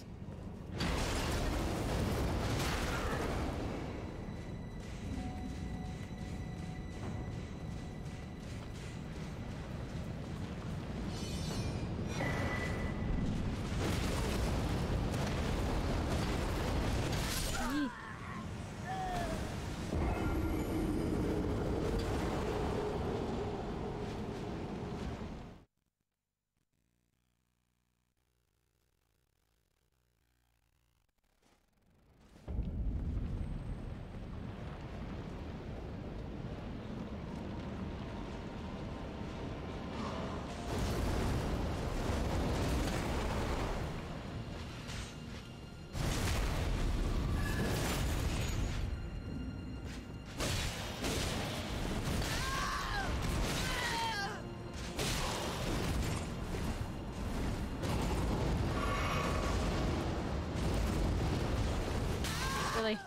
Really?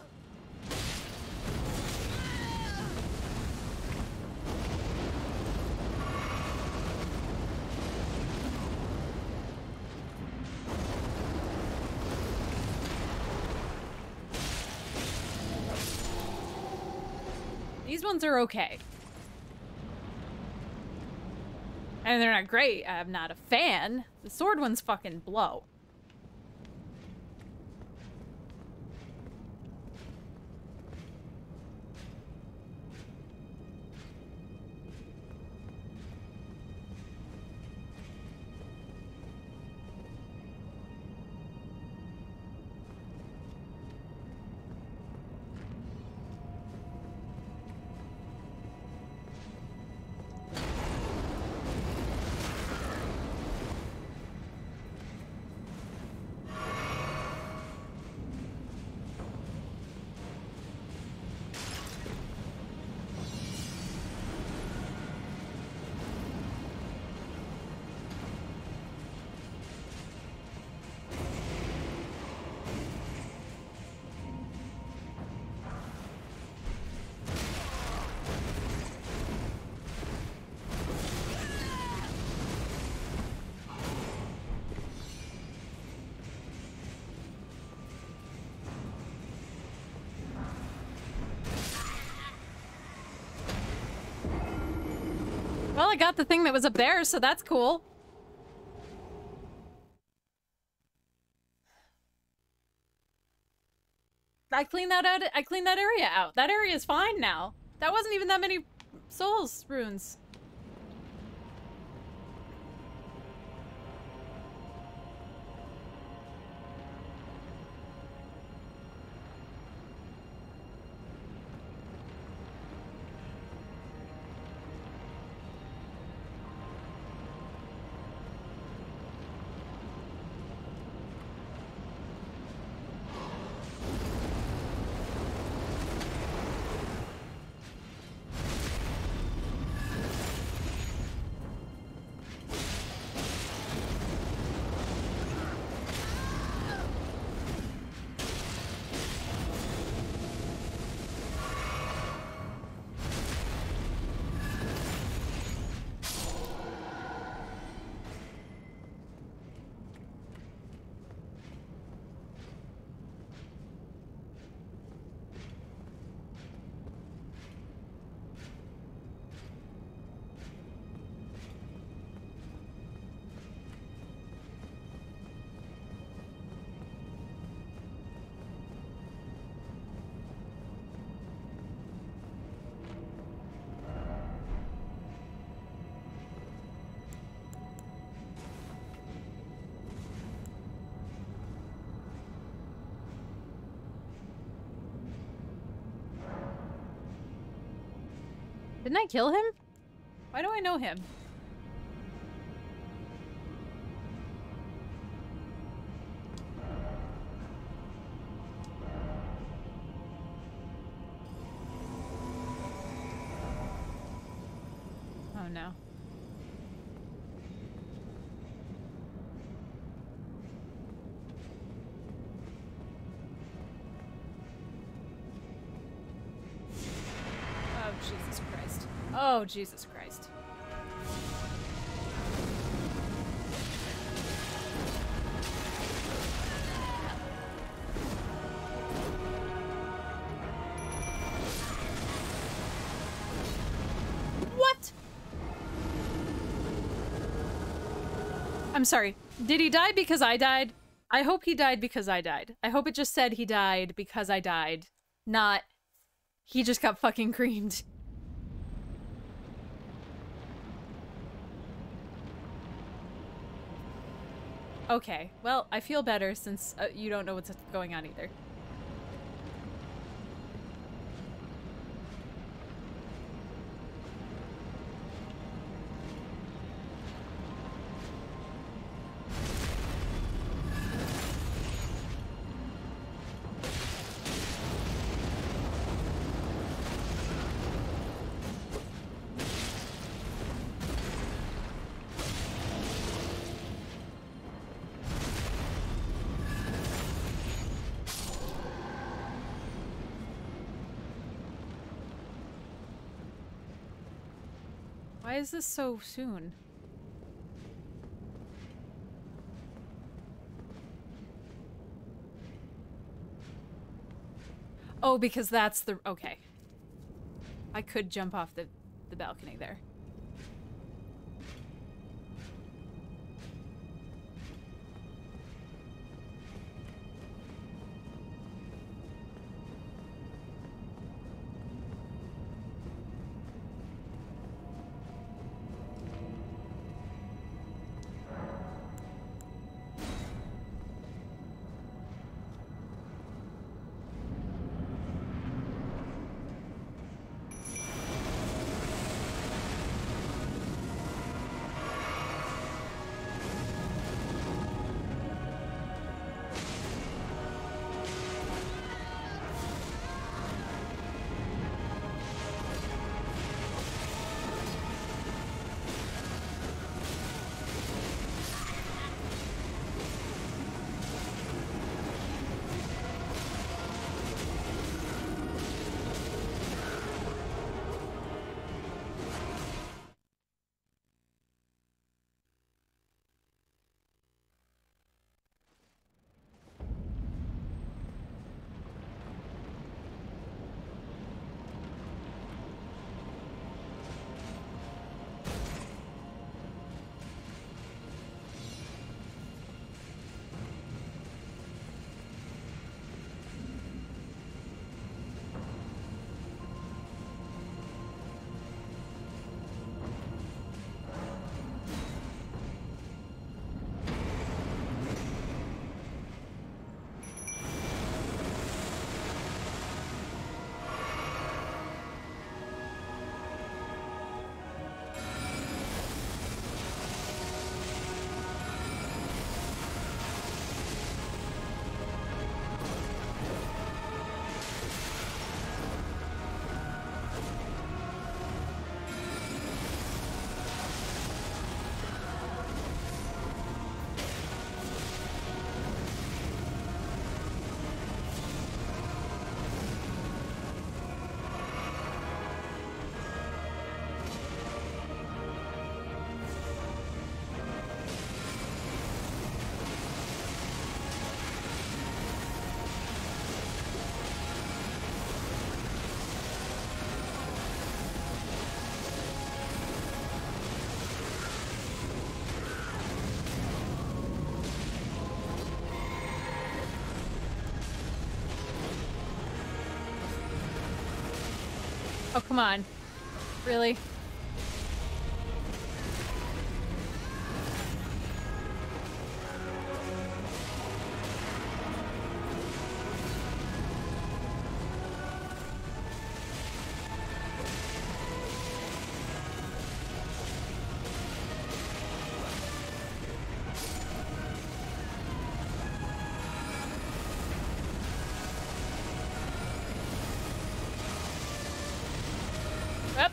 These ones are okay. And they're not great. I'm not a fan. The sword ones fucking blow. Well, I got the thing that was up there, so that's cool. I cleaned that out. I cleaned that area out. That area is fine now. That wasn't even that many souls runes. Didn't I kill him? Why do I know him? Oh no. Oh, Jesus Christ. Oh, Jesus Christ. What? I'm sorry. Did he die because I died? I hope he died because I died. I hope it just said he died because I died. Not, he just got fucking creamed. Okay, well, I feel better since you don't know what's going on either. Why is this so soon? Oh, because that's the... Okay. I could jump off the balcony there. Oh, come on. Really? Up.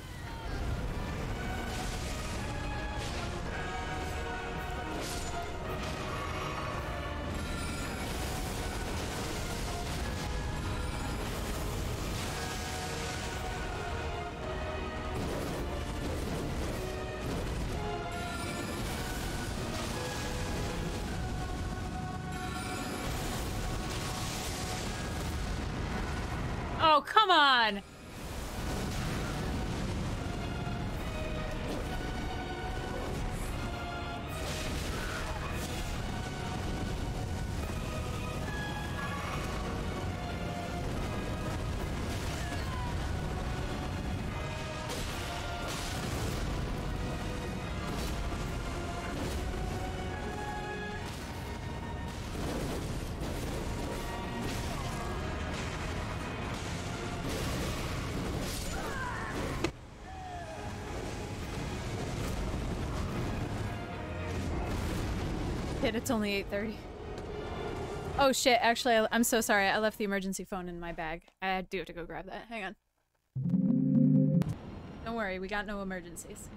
Oh, come on! It's only 8:30. Oh shit, actually, I'm so sorry. I left the emergency phone in my bag. I do have to go grab that. Hang on. Don't worry, we got no emergencies.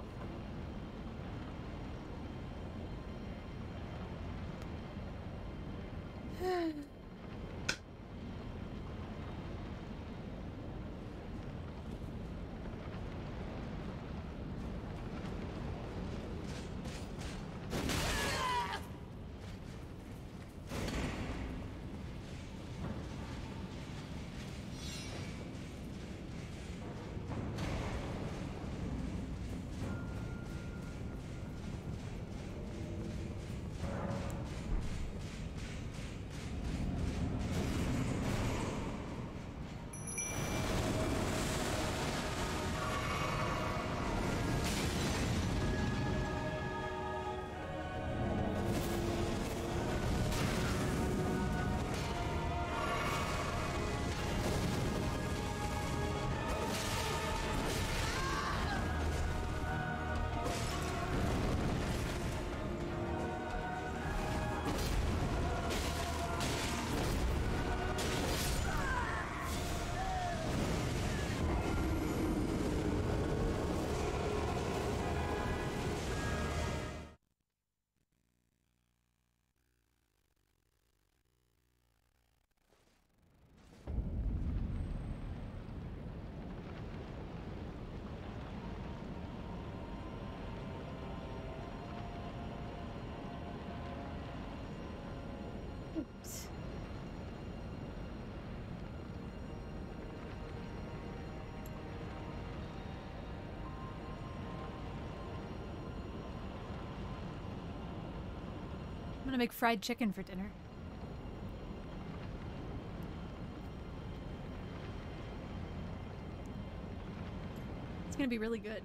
make fried chicken for dinner. It's gonna be really good.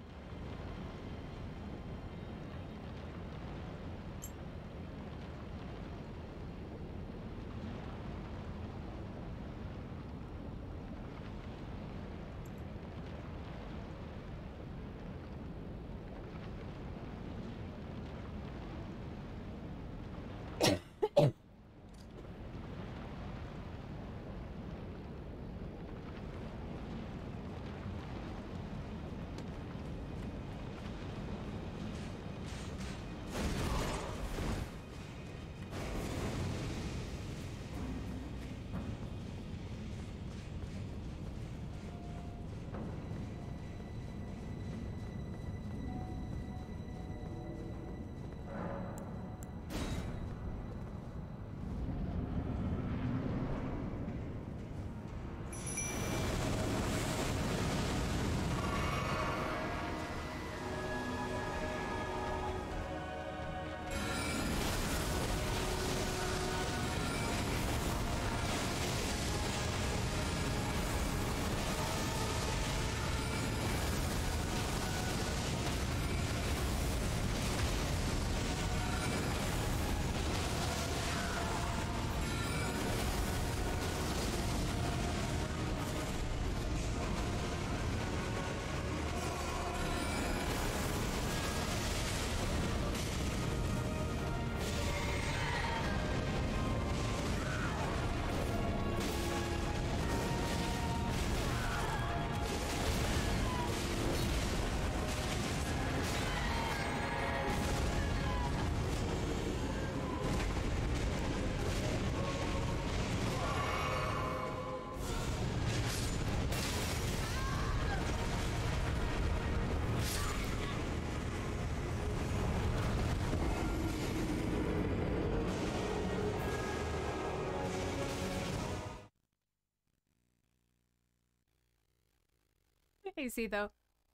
Easy though.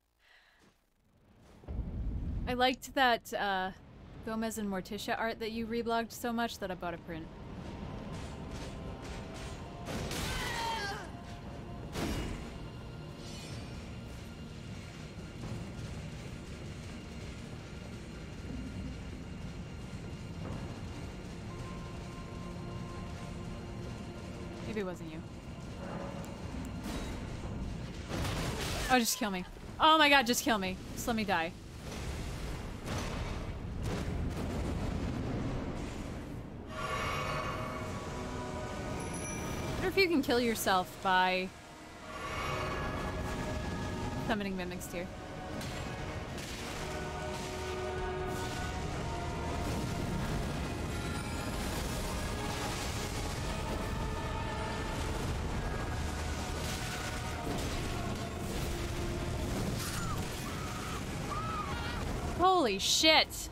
I liked that Gomez and Morticia art that you reblogged so much that I bought a print. Maybe it wasn't you. Oh, just kill me. Oh my god, just kill me. Just let me die. I wonder if you can kill yourself by summoning mimics here. Holy shit!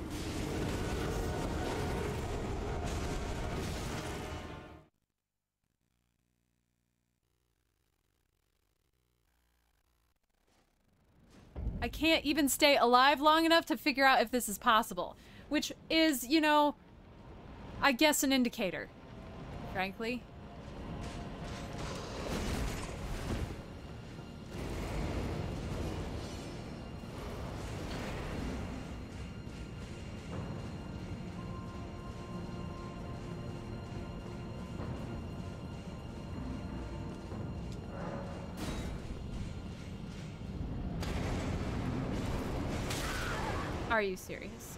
I can't even stay alive long enough to figure out if this is possible. Which is, you know, I guess an indicator, frankly. Are you serious?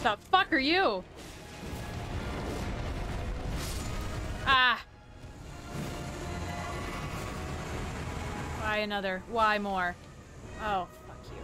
the fuck are you? Ah! Why another? Why more? Oh, fuck you.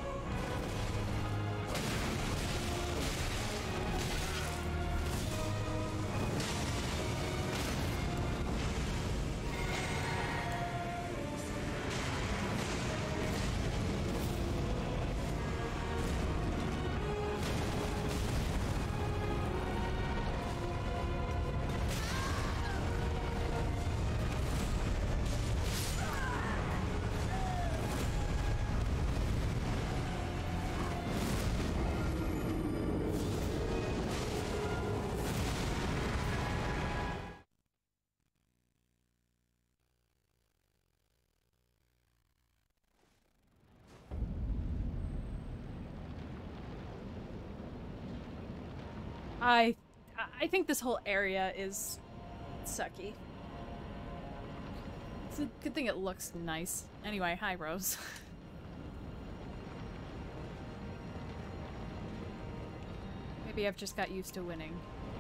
I think this whole area is sucky. It's a good thing it looks nice. Anyway, hi, Rose. Maybe I've just got used to winning.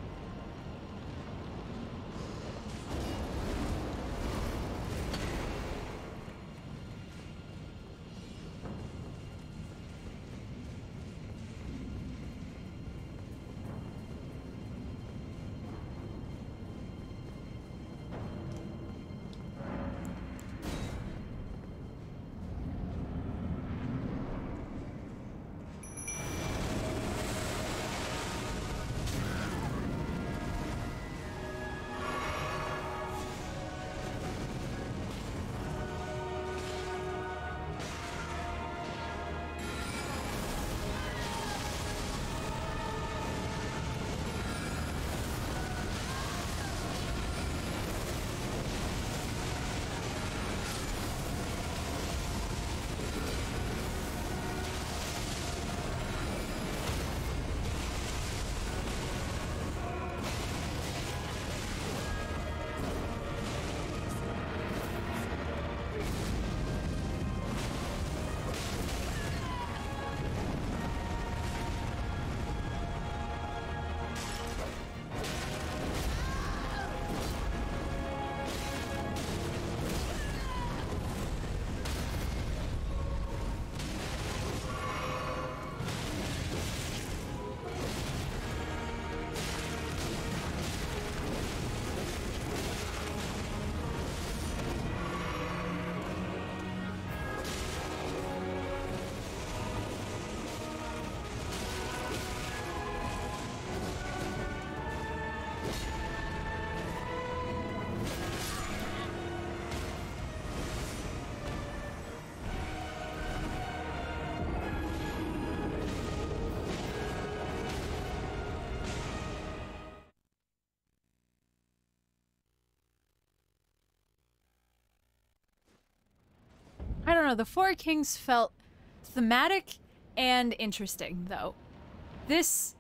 I don't know, the Four Kings felt thematic and interesting, though. This...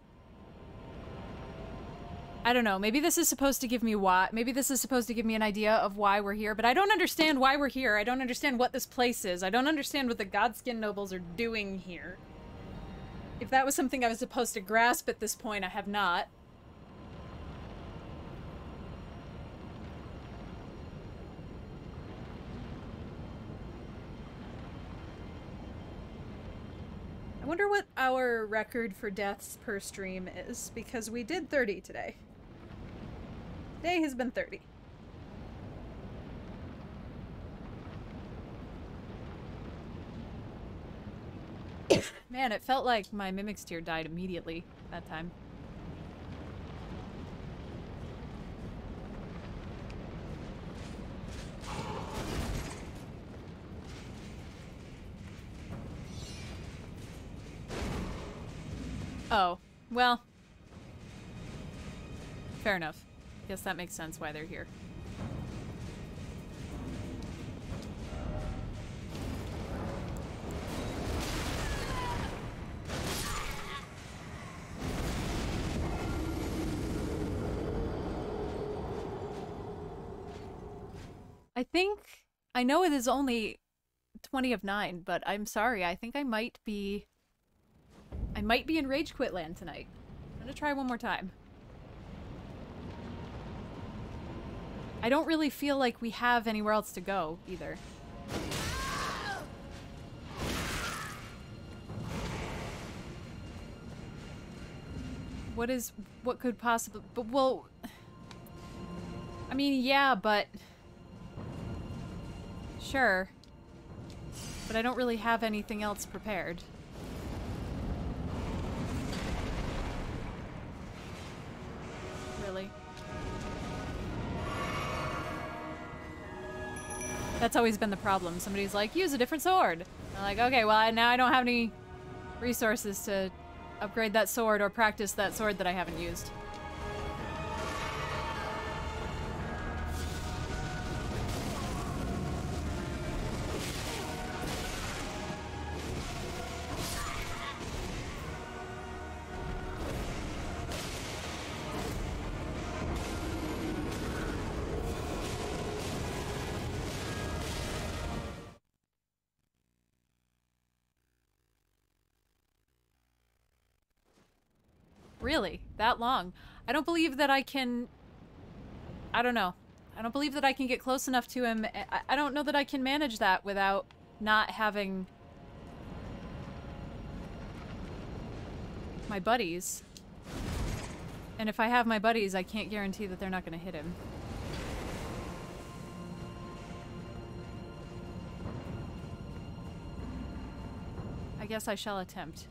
I don't know, maybe this is supposed to give me maybe this is supposed to give me an idea of why we're here, but I don't understand why we're here. I don't understand what this place is. I don't understand what the Godskin nobles are doing here. If that was something I was supposed to grasp at this point, I have not. I wonder what our record for deaths per stream is, because we did 30 today. Today has been 30. Man, it felt like my Mimic's Tear died immediately that time. Oh, well. Fair enough. Guess that makes sense why they're here. I know it is only 20 of 9, but I'm sorry, I think I might be in Rage Quit Land tonight. I'm gonna try one more time. I don't really feel like we have anywhere else to go, either. What could possibly... But, well... I mean, yeah, but... Sure. But I don't really have anything else prepared. Really? That's always been the problem. Somebody's like, use a different sword. I'm like, okay, well, now I don't have any resources to upgrade that sword or practice that sword that I haven't used. Really? That long? I don't believe that I can... I don't know. I don't believe that I can get close enough to him. I don't know that I can manage that without not having... my buddies. And if I have my buddies, I can't guarantee that they're not going to hit him. I guess I shall attempt.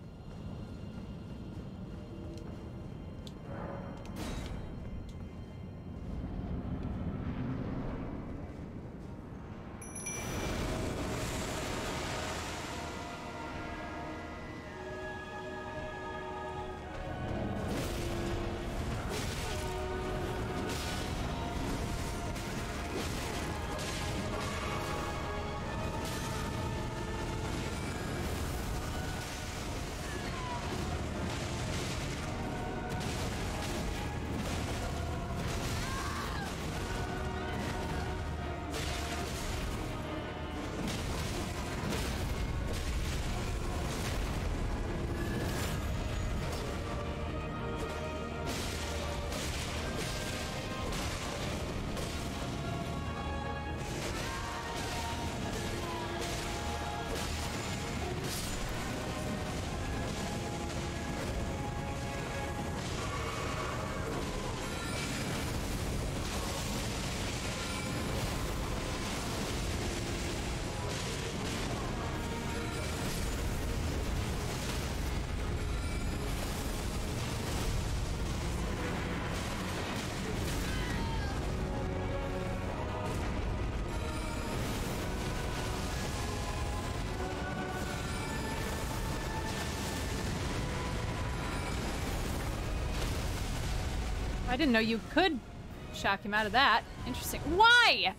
I didn't know you could shock him out of that. Interesting. Why?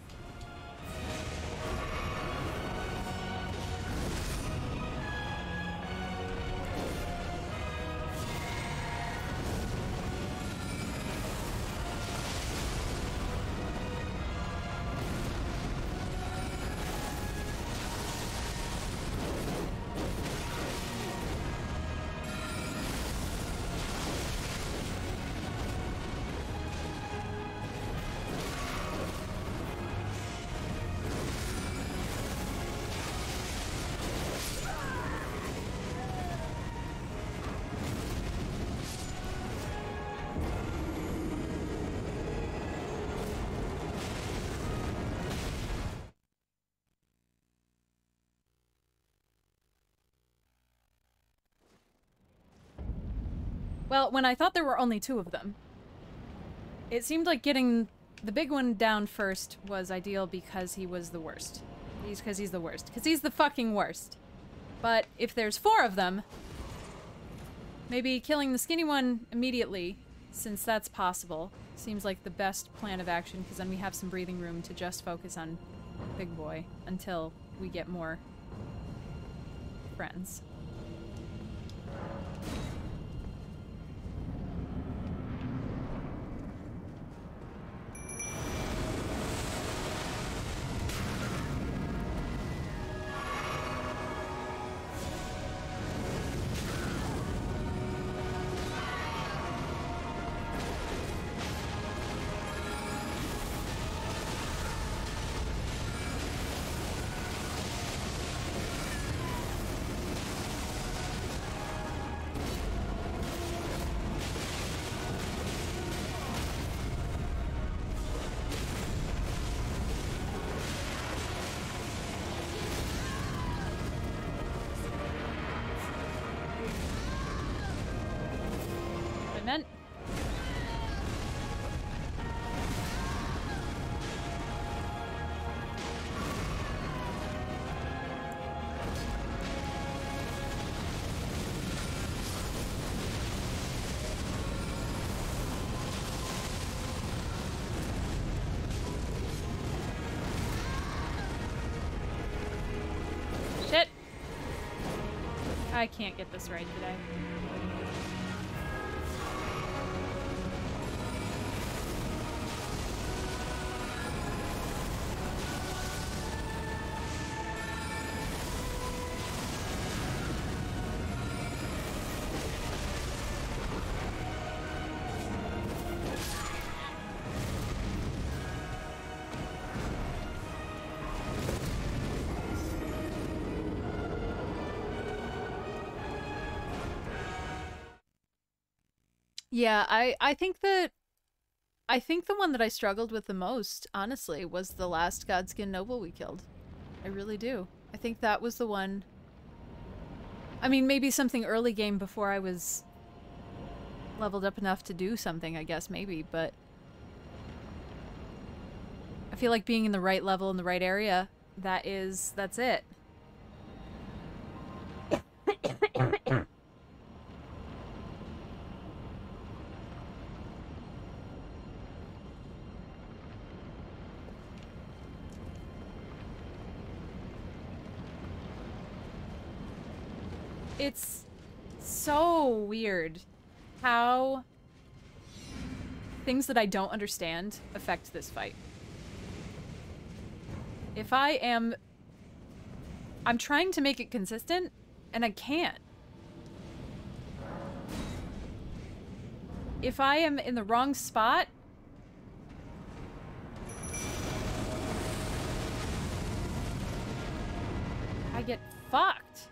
Well, when I thought there were only two of them, it seemed like getting the big one down first was ideal because he was the worst. Because he's the worst. Because he's the fucking worst. But if there's four of them, maybe killing the skinny one immediately, since that's possible, seems like the best plan of action, because then we have some breathing room to just focus on Big Boy until we get more friends. I meant. Shit! I can't get this right today. Yeah, I think the one that I struggled with the most, honestly, was the last Godskin Noble we killed. I really do. I think that was the one. I mean, maybe something early game before I was leveled up enough to do something, I guess, maybe, but I feel like being in the right level in the right area, that's it. It's so weird how things that I don't understand affect this fight. If I'm trying to make it consistent, and I can't. If I am in the wrong spot, I get fucked.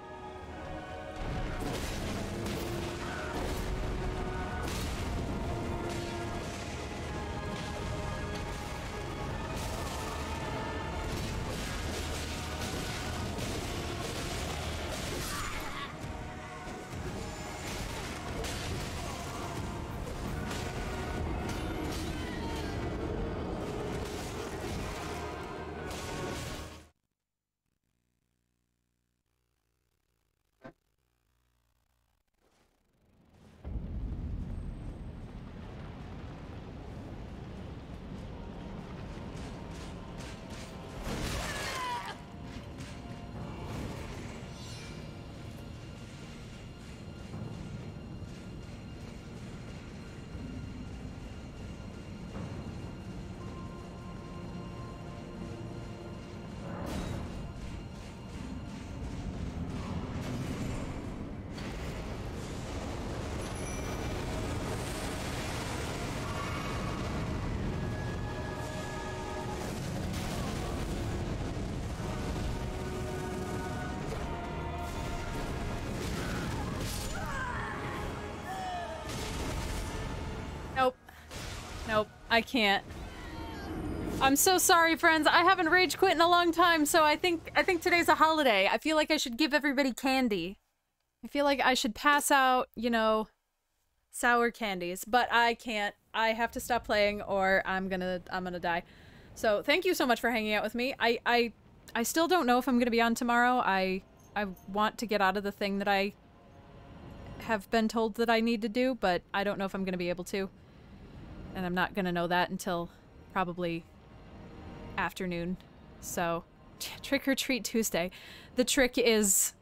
Nope, I can't. I'm so sorry, friends. I haven't rage quit in a long time, so I think today's a holiday. I feel like I should give everybody candy. I feel like I should pass out, you know, sour candies, but I can't. I have to stop playing or I'm gonna die. So thank you so much for hanging out with me. I still don't know if I'm gonna be on tomorrow. I want to get out of the thing that I have been told that I need to do, but I don't know if I'm gonna be able to. And I'm not gonna know that until probably afternoon. So, trick or treat Tuesday. The trick is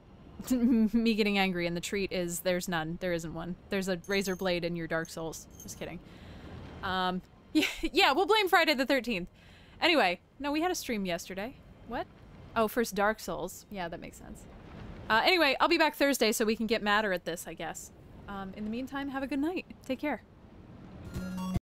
me getting angry, and the treat is there's none. There isn't one. There's a razor blade in your Dark Souls. Just kidding. Yeah, we'll blame Friday the 13th. Anyway, no, we had a stream yesterday. What? Oh, first Dark Souls. Yeah, that makes sense. Anyway, I'll be back Thursday so we can get madder at this, I guess. In the meantime, have a good night. Take care.